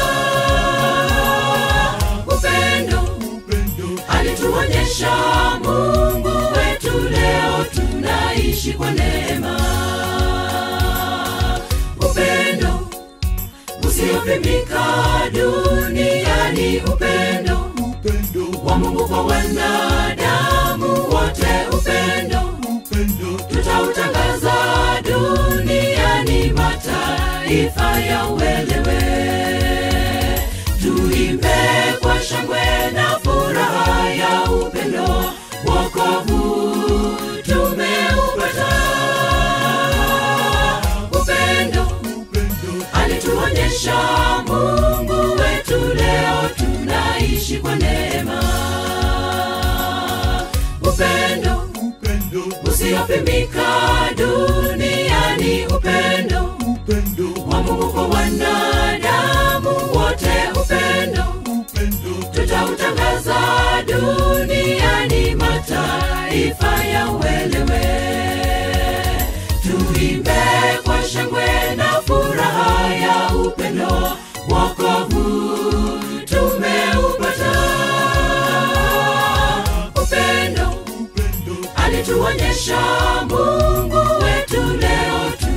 Upendo alituonyesha Mungu wetu, leo tunaishi kwa neema. Upendo usiopimika duniani, upendo wa Mungu kwa wanadamu wote, upendo tutautangaza duniani, mataifa ya uelewe. Tuimbe kwa shangwe na furaha ya upendo, wokovu tumeupata. Upendo alituonyesha Mungu wetu, leo tunaishi kwa neema. Upendo usiopimika duniani, upendo wa Mungu kwa wanadamu wote, upendo tutautangaza duniani, mataifa ya uelewe. Tuimbe kwa shangwe na furaha ya upendo, wokovu tumeupata. Upendo alituonyesha Mungu wetu, leo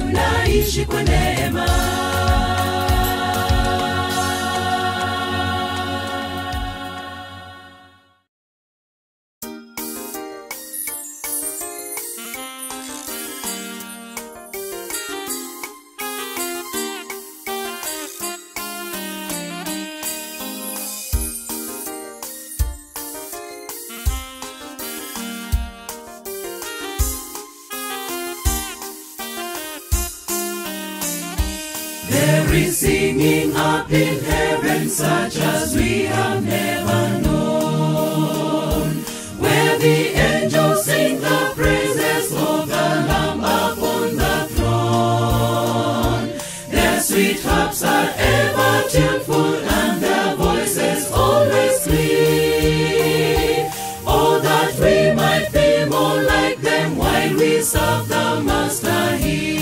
There is singing up in heaven such as we have never known, where the angels sing the praises of the Lamb upon the throne. Their sweet harps are ever tuneful and their voices always clear. Oh, that we might be more like them while we serve the Master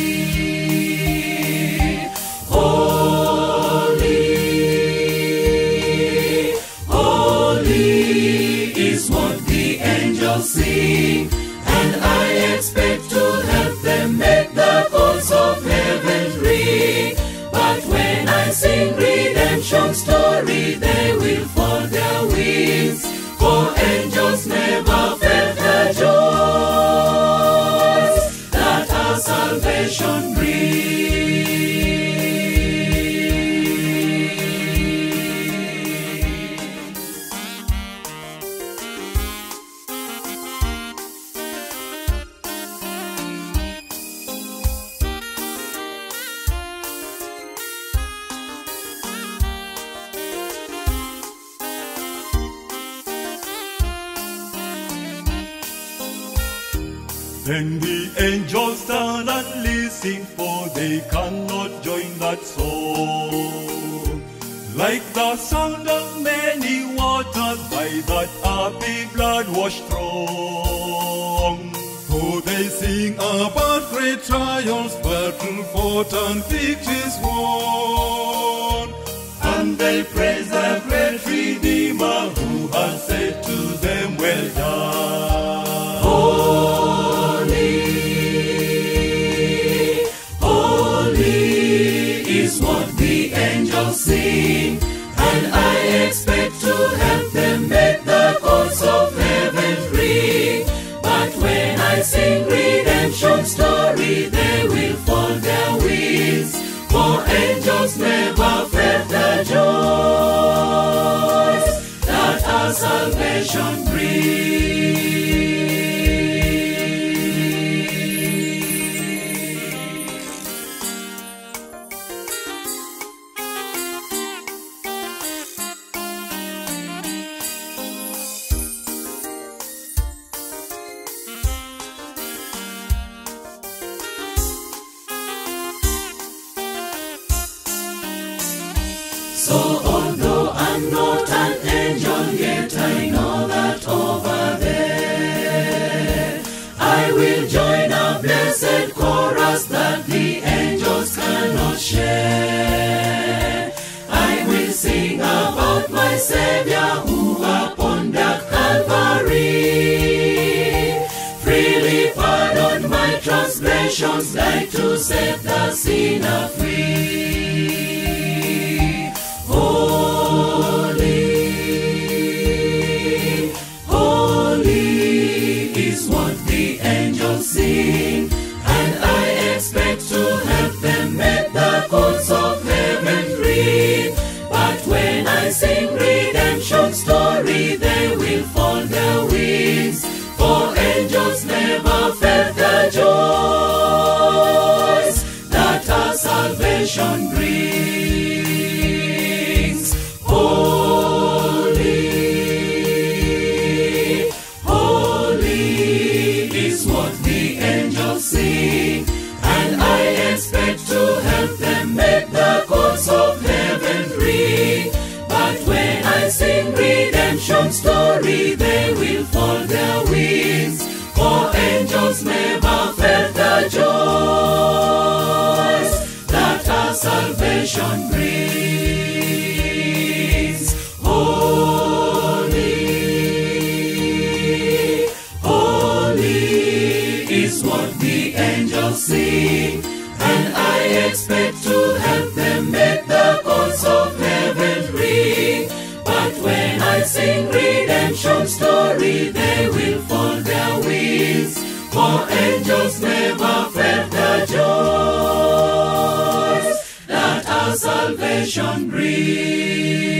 here. Holy, holy is what the angels sing, and I expect to help them make the chords of heaven ring. But when I sing redemption story, they will fall their wings, for angels never felt the joys that our salvation brings. Then the angels stand and listen, for they cannot join that song. Like the sound of many waters by that happy blood-washed throng. For they sing about great triumphs, battle fought and victories won. And they praise the great Redeemer who has said to them, well done. Sing, and I expect to help them make the chords of heaven ring. But when I sing redemption story, they will fall their wings, for angels never felt the joys that our salvation brings. So although I'm not an angel, yet I know that over there I will join a blessed chorus that the angels cannot share. I will sing about my Savior who upon that Calvary freely pardoned my transgressions, died to set the sinner free. Holy, holy is what the angels sing, and I expect to help them make the chords of heaven ring. But when I sing redemption story, they will fall their wings, for angels never felt the joys that our salvation brings. Holy, holy is what the angels sing, and I expect to help them make the chords of heaven ring. But when I sing redemption story, they will fall their wings, for angels never felt the joys that our salvation brings. Holy, holy is what the angels sing, and I expect to help them make the chords of heaven ring. But when I sing redemption story, they will fall their wings, for angels never felt the joys that our salvation brings.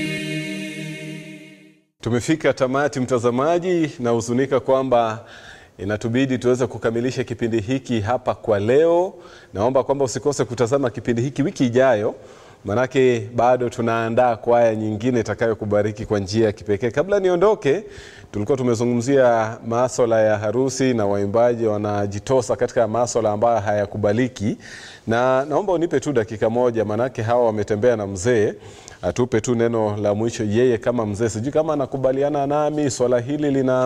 Tumefika tamati, mtazamaji, na huzunika kwamba inatubidi tuweze kukamilisha kipindi hiki hapa kwa leo. Naomba kwamba usikose kutazama kipindi hiki wiki ijayo, manake bado tunaandaa kwaya nyingine itakayokubariki kwa njia ya kipekee. Kabla niondoke, tulikuwa tumezungumzia masuala ya harusi na waimbaji wanajitosa katika masuala ambayo hayakubaliki, na naomba unipe tu dakika moja, manake hawa wametembea na mzee. Atupe tu neno la mwisho yeye kama mzee. Sijui kama anakubaliana nami swala hili lina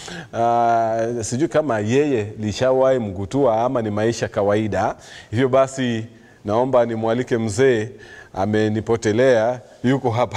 uh, sijui kama yeye lishawahi mgutua ama ni maisha kawaida. Hivyo basi naomba nimwalike mzee, amenipotelea, yuko hapa.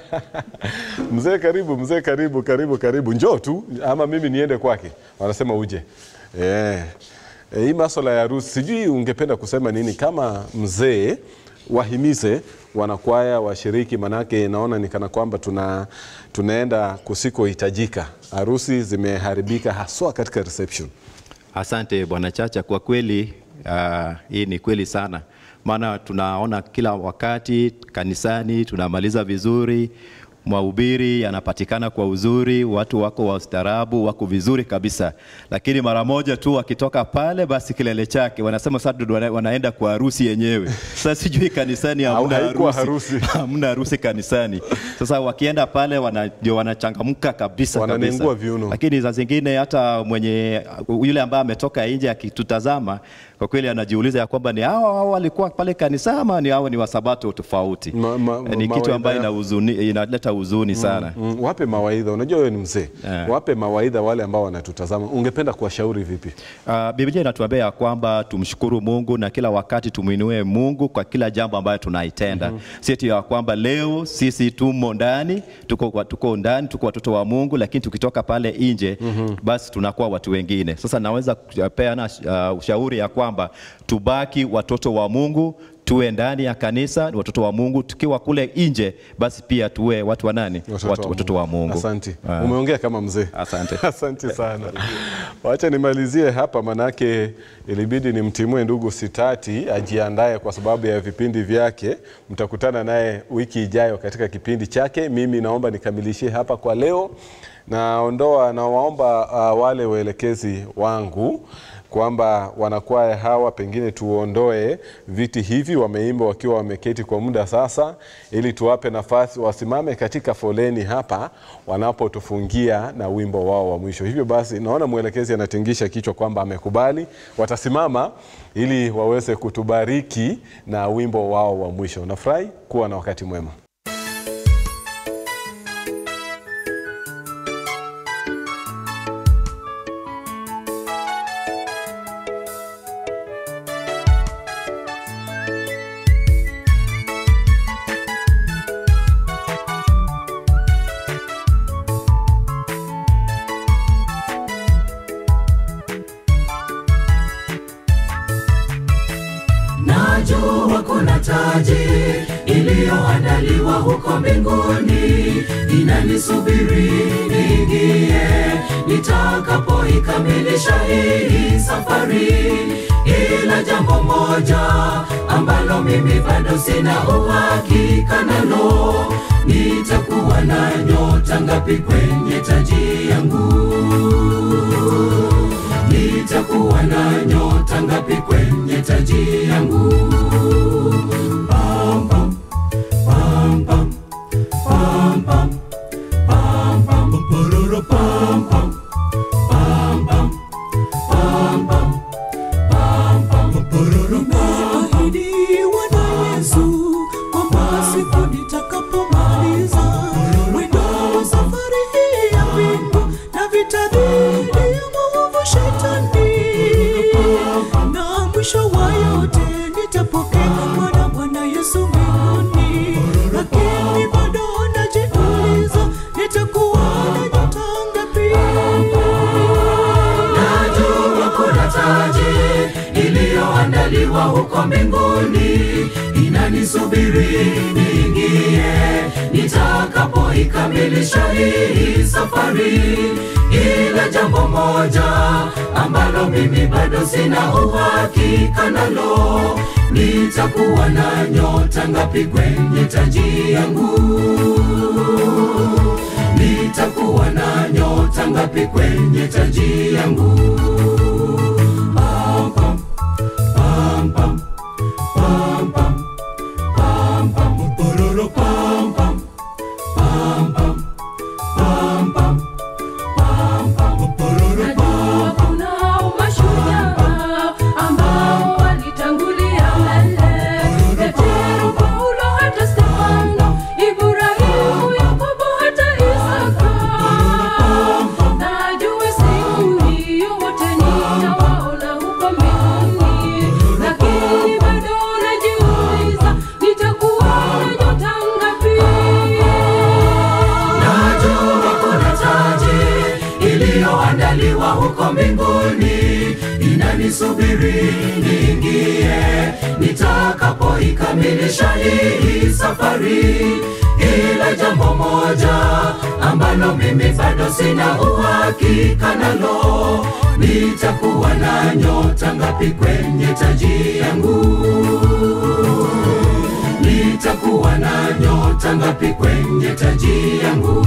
Mzee karibu, mzee karibu, karibu, karibu. Njoo tu ama mimi niende kwake. Wanasema uje. Eh. E, hii masuala ya harusi, sijui ungependa kusema nini kama mzee? Wahimize wanakwaya washiriki, manake naona ni kana kwamba tuna tunaenda kusikohitajika. Harusi zimeharibika haswa katika reception. Asante Bwana Chacha, kwa kweli uh, hii ni kweli sana. Maana tunaona kila wakati kanisani tunamaliza vizuri, mahubiri yanapatikana kwa uzuri, watu wako wa ustaarabu, wako vizuri kabisa. Lakini mara moja tu wakitoka pale, basi kilele chake wanasema sasa wanaenda kwa harusi yenyewe. Sasa sijui kanisani hamna harusi, hamna harusi kanisani. Sasa wakienda pale wana ndio wanachangamka kabisa kabisa. Lakini za zingine hata mwenye yule ambaye ametoka nje akitutazama, kwa kweli anajiuliza ya kwamba ni hao hao walikuwa pale kanisa ama ni hao ni wasabato tofauti. Ma, ma, ma, ni kitu ambayo ina huzuni, inaleta huzuni sana. Mm, mm, wape mawaidha, unajua wewe ni mzee. Yeah. Wape mawaidha wale ambao wanatutazama. Ungependa kuwashauri vipi? Uh, Biblia inatuambia ya kwamba tumshukuru Mungu na kila wakati tumuinue Mungu kwa kila jambo ambayo tunaitenda. Mm -hmm. Sisi ya kwamba leo sisi tumo ndani, tuko tuko ndani, tuko watoto wa Mungu, lakini tukitoka pale nje, mm -hmm. basi tunakuwa watu wengine. Sasa naweza kupeana uh, ushauri ya kwamba tubaki watoto wa Mungu, tuwe ndani ya kanisa, watoto wa Mungu. Tukiwa kule nje, basi pia tuwe watu wa nani? Watoto, watu, wa, watoto wa Mungu. Asante. Uh, Umeongea kama mzee. Asante. Asante sana. Wacha nimalizie hapa, manake ilibidi nimtimue ndugu Sitati ajiandae kwa sababu ya vipindi vyake. Mtakutana naye wiki ijayo katika kipindi chake. Mimi naomba nikamilishie hapa kwa leo. Naondoa na waomba uh, wale waelekezi wangu kwamba wanakwaya hawa pengine tuondoe viti hivi, wameimba wakiwa wameketi kwa muda sasa, ili tuwape nafasi wasimame katika foleni hapa wanapotufungia na wimbo wao wa mwisho. Hivyo basi naona mwelekezi anatingisha kichwa kwamba amekubali, watasimama ili waweze kutubariki na wimbo wao wa mwisho. Nafurahi kuwa na wakati mwema. Najua kuna taji iliyoandaliwa huko mbinguni inanisubiri niingie nitakapoikamilisha hii safari. Ila jambo moja ambalo mimi bado sina uhakika nalo, nitakuwa na nyota ngapi kwenye taji yangu? Nitakuwa na nyota ngapi kwenye taji yangu? Pam pam pam pam pam pam pam pam pororo pam pam pam pam pam pam pam pam pororo pam pam. Nimeahidiwa na Yesu kwamba siku nitakapomaliza mwendo wa safari hii ya wimbo na vita dhidi ya maovu shetani, na mwisho wa yote nitapokea mwana Bwana Yesu mbinguni. Lakini bado najiuliza nitakuwa na nyota ngapi? Najua kuna taji iliyoandaliwa huko mbinguni inanisubiri niingie nitakapoikamilisha hii safari. Ila jambo moja ambalo mimi bado sina uhakika nalo, nitakuwa na nyota ngapi kwenye taji yangu? Ni nitakuwa na nyota ngapi kwenye taji yangu? Pam pam pam pam pam pam pam pam pororo pam pam pam pam pam pam pam pam pororo pam. Kuna mashujaa ambao walitangulia mbele, Petro, Paulo, hata Stefano, Ibrahimu, Yakobo, hata Isaka. Najua siku hiyo wote nitawaona huko mbinguni, lakini bado najiuliza nitakuwa na nyota ngapi? Najua kuna taji iliyoandaliwa huko mbinguni inanisubiri niingie nitakapoikamilisha hii safari. Ila jambo moja ambalo mimi bado sina uhakika nalo, nitakuwa na nyota ngapi kwenye taji yangu? Nitakuwa na nyota ngapi kwenye taji yangu?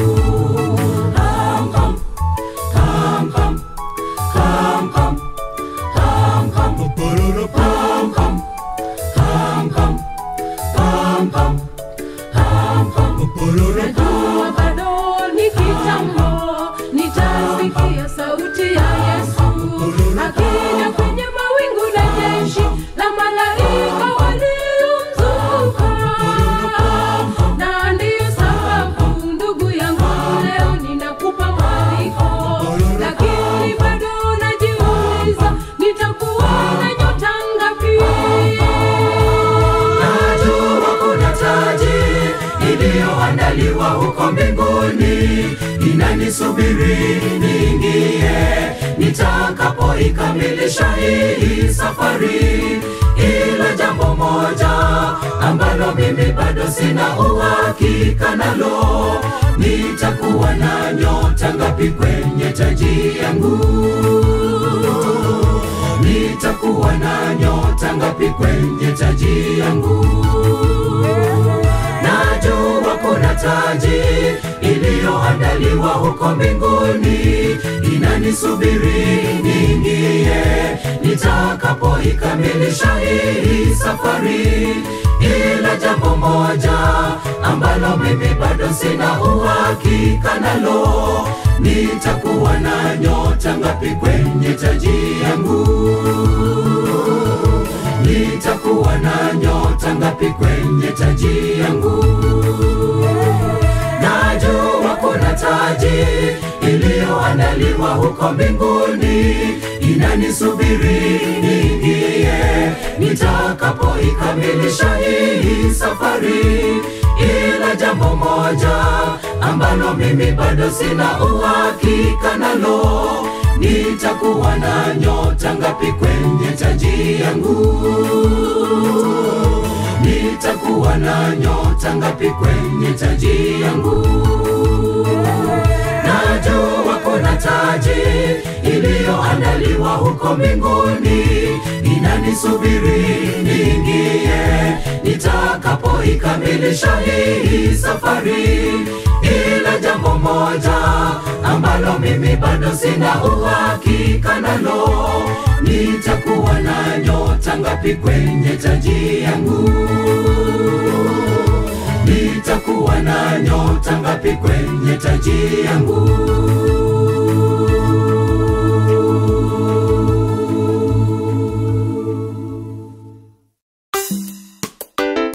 Ham ham ham ham ham ham ham ham pororo pam pam ham ham pam pam ham ham pororo Najua bado ni kitambo nitasikia sauti ya Yesu akija kwenye mawingu na jeshi la malaika waliomzunguka. Na ndiyo sababu ndugu yangu leo ninakupa mwaliko, lakini bado najiuliza nitakuwa na nyota ngapi? Najua kuna taji iliyoandaliwa huko mbinguni inanisubiri niingie nitakapoikamilisha hii safari. Ila jambo moja ambalo mimi bado sina uhakika nalo, nitakuwa na nyota ngapi kwenye taji yangu? Nitakuwa na nyota ngapi kwenye taji yangu? Najua kuna taji iliyoandaliwa huko mbinguni inanisubiri niingie nitakapoikamilisha hii safari. Ila jambo moja ambalo mimi bado sina uhakika nalo, nitakuwa na nyota ngapi kwenye taji yangu? Nitakuwa na nyota ngapi kwenye taji yangu? Najua kuna taji iliyoandaliwa huko mbinguni inanisubiri niingie nitakapoikamilisha hii safari. Ila jambo moja ambalo mimi bado sina uhakika nalo, nitakuwa na nyota ngapi kwenye taji yangu? Nitakuwa na nyota ngapi kwenye taji yangu? Najua kuna taji iliyoandaliwa huko mbinguni inanisubiri niingie nitakapoikamilisha hii safari. Ila jambo moja ambalo mimi bado sina uhakika nalo, nitakuwa na nyota ngapi kwenye taji yangu? Nitakuwa na nyota ngapi kwenye taji yangu?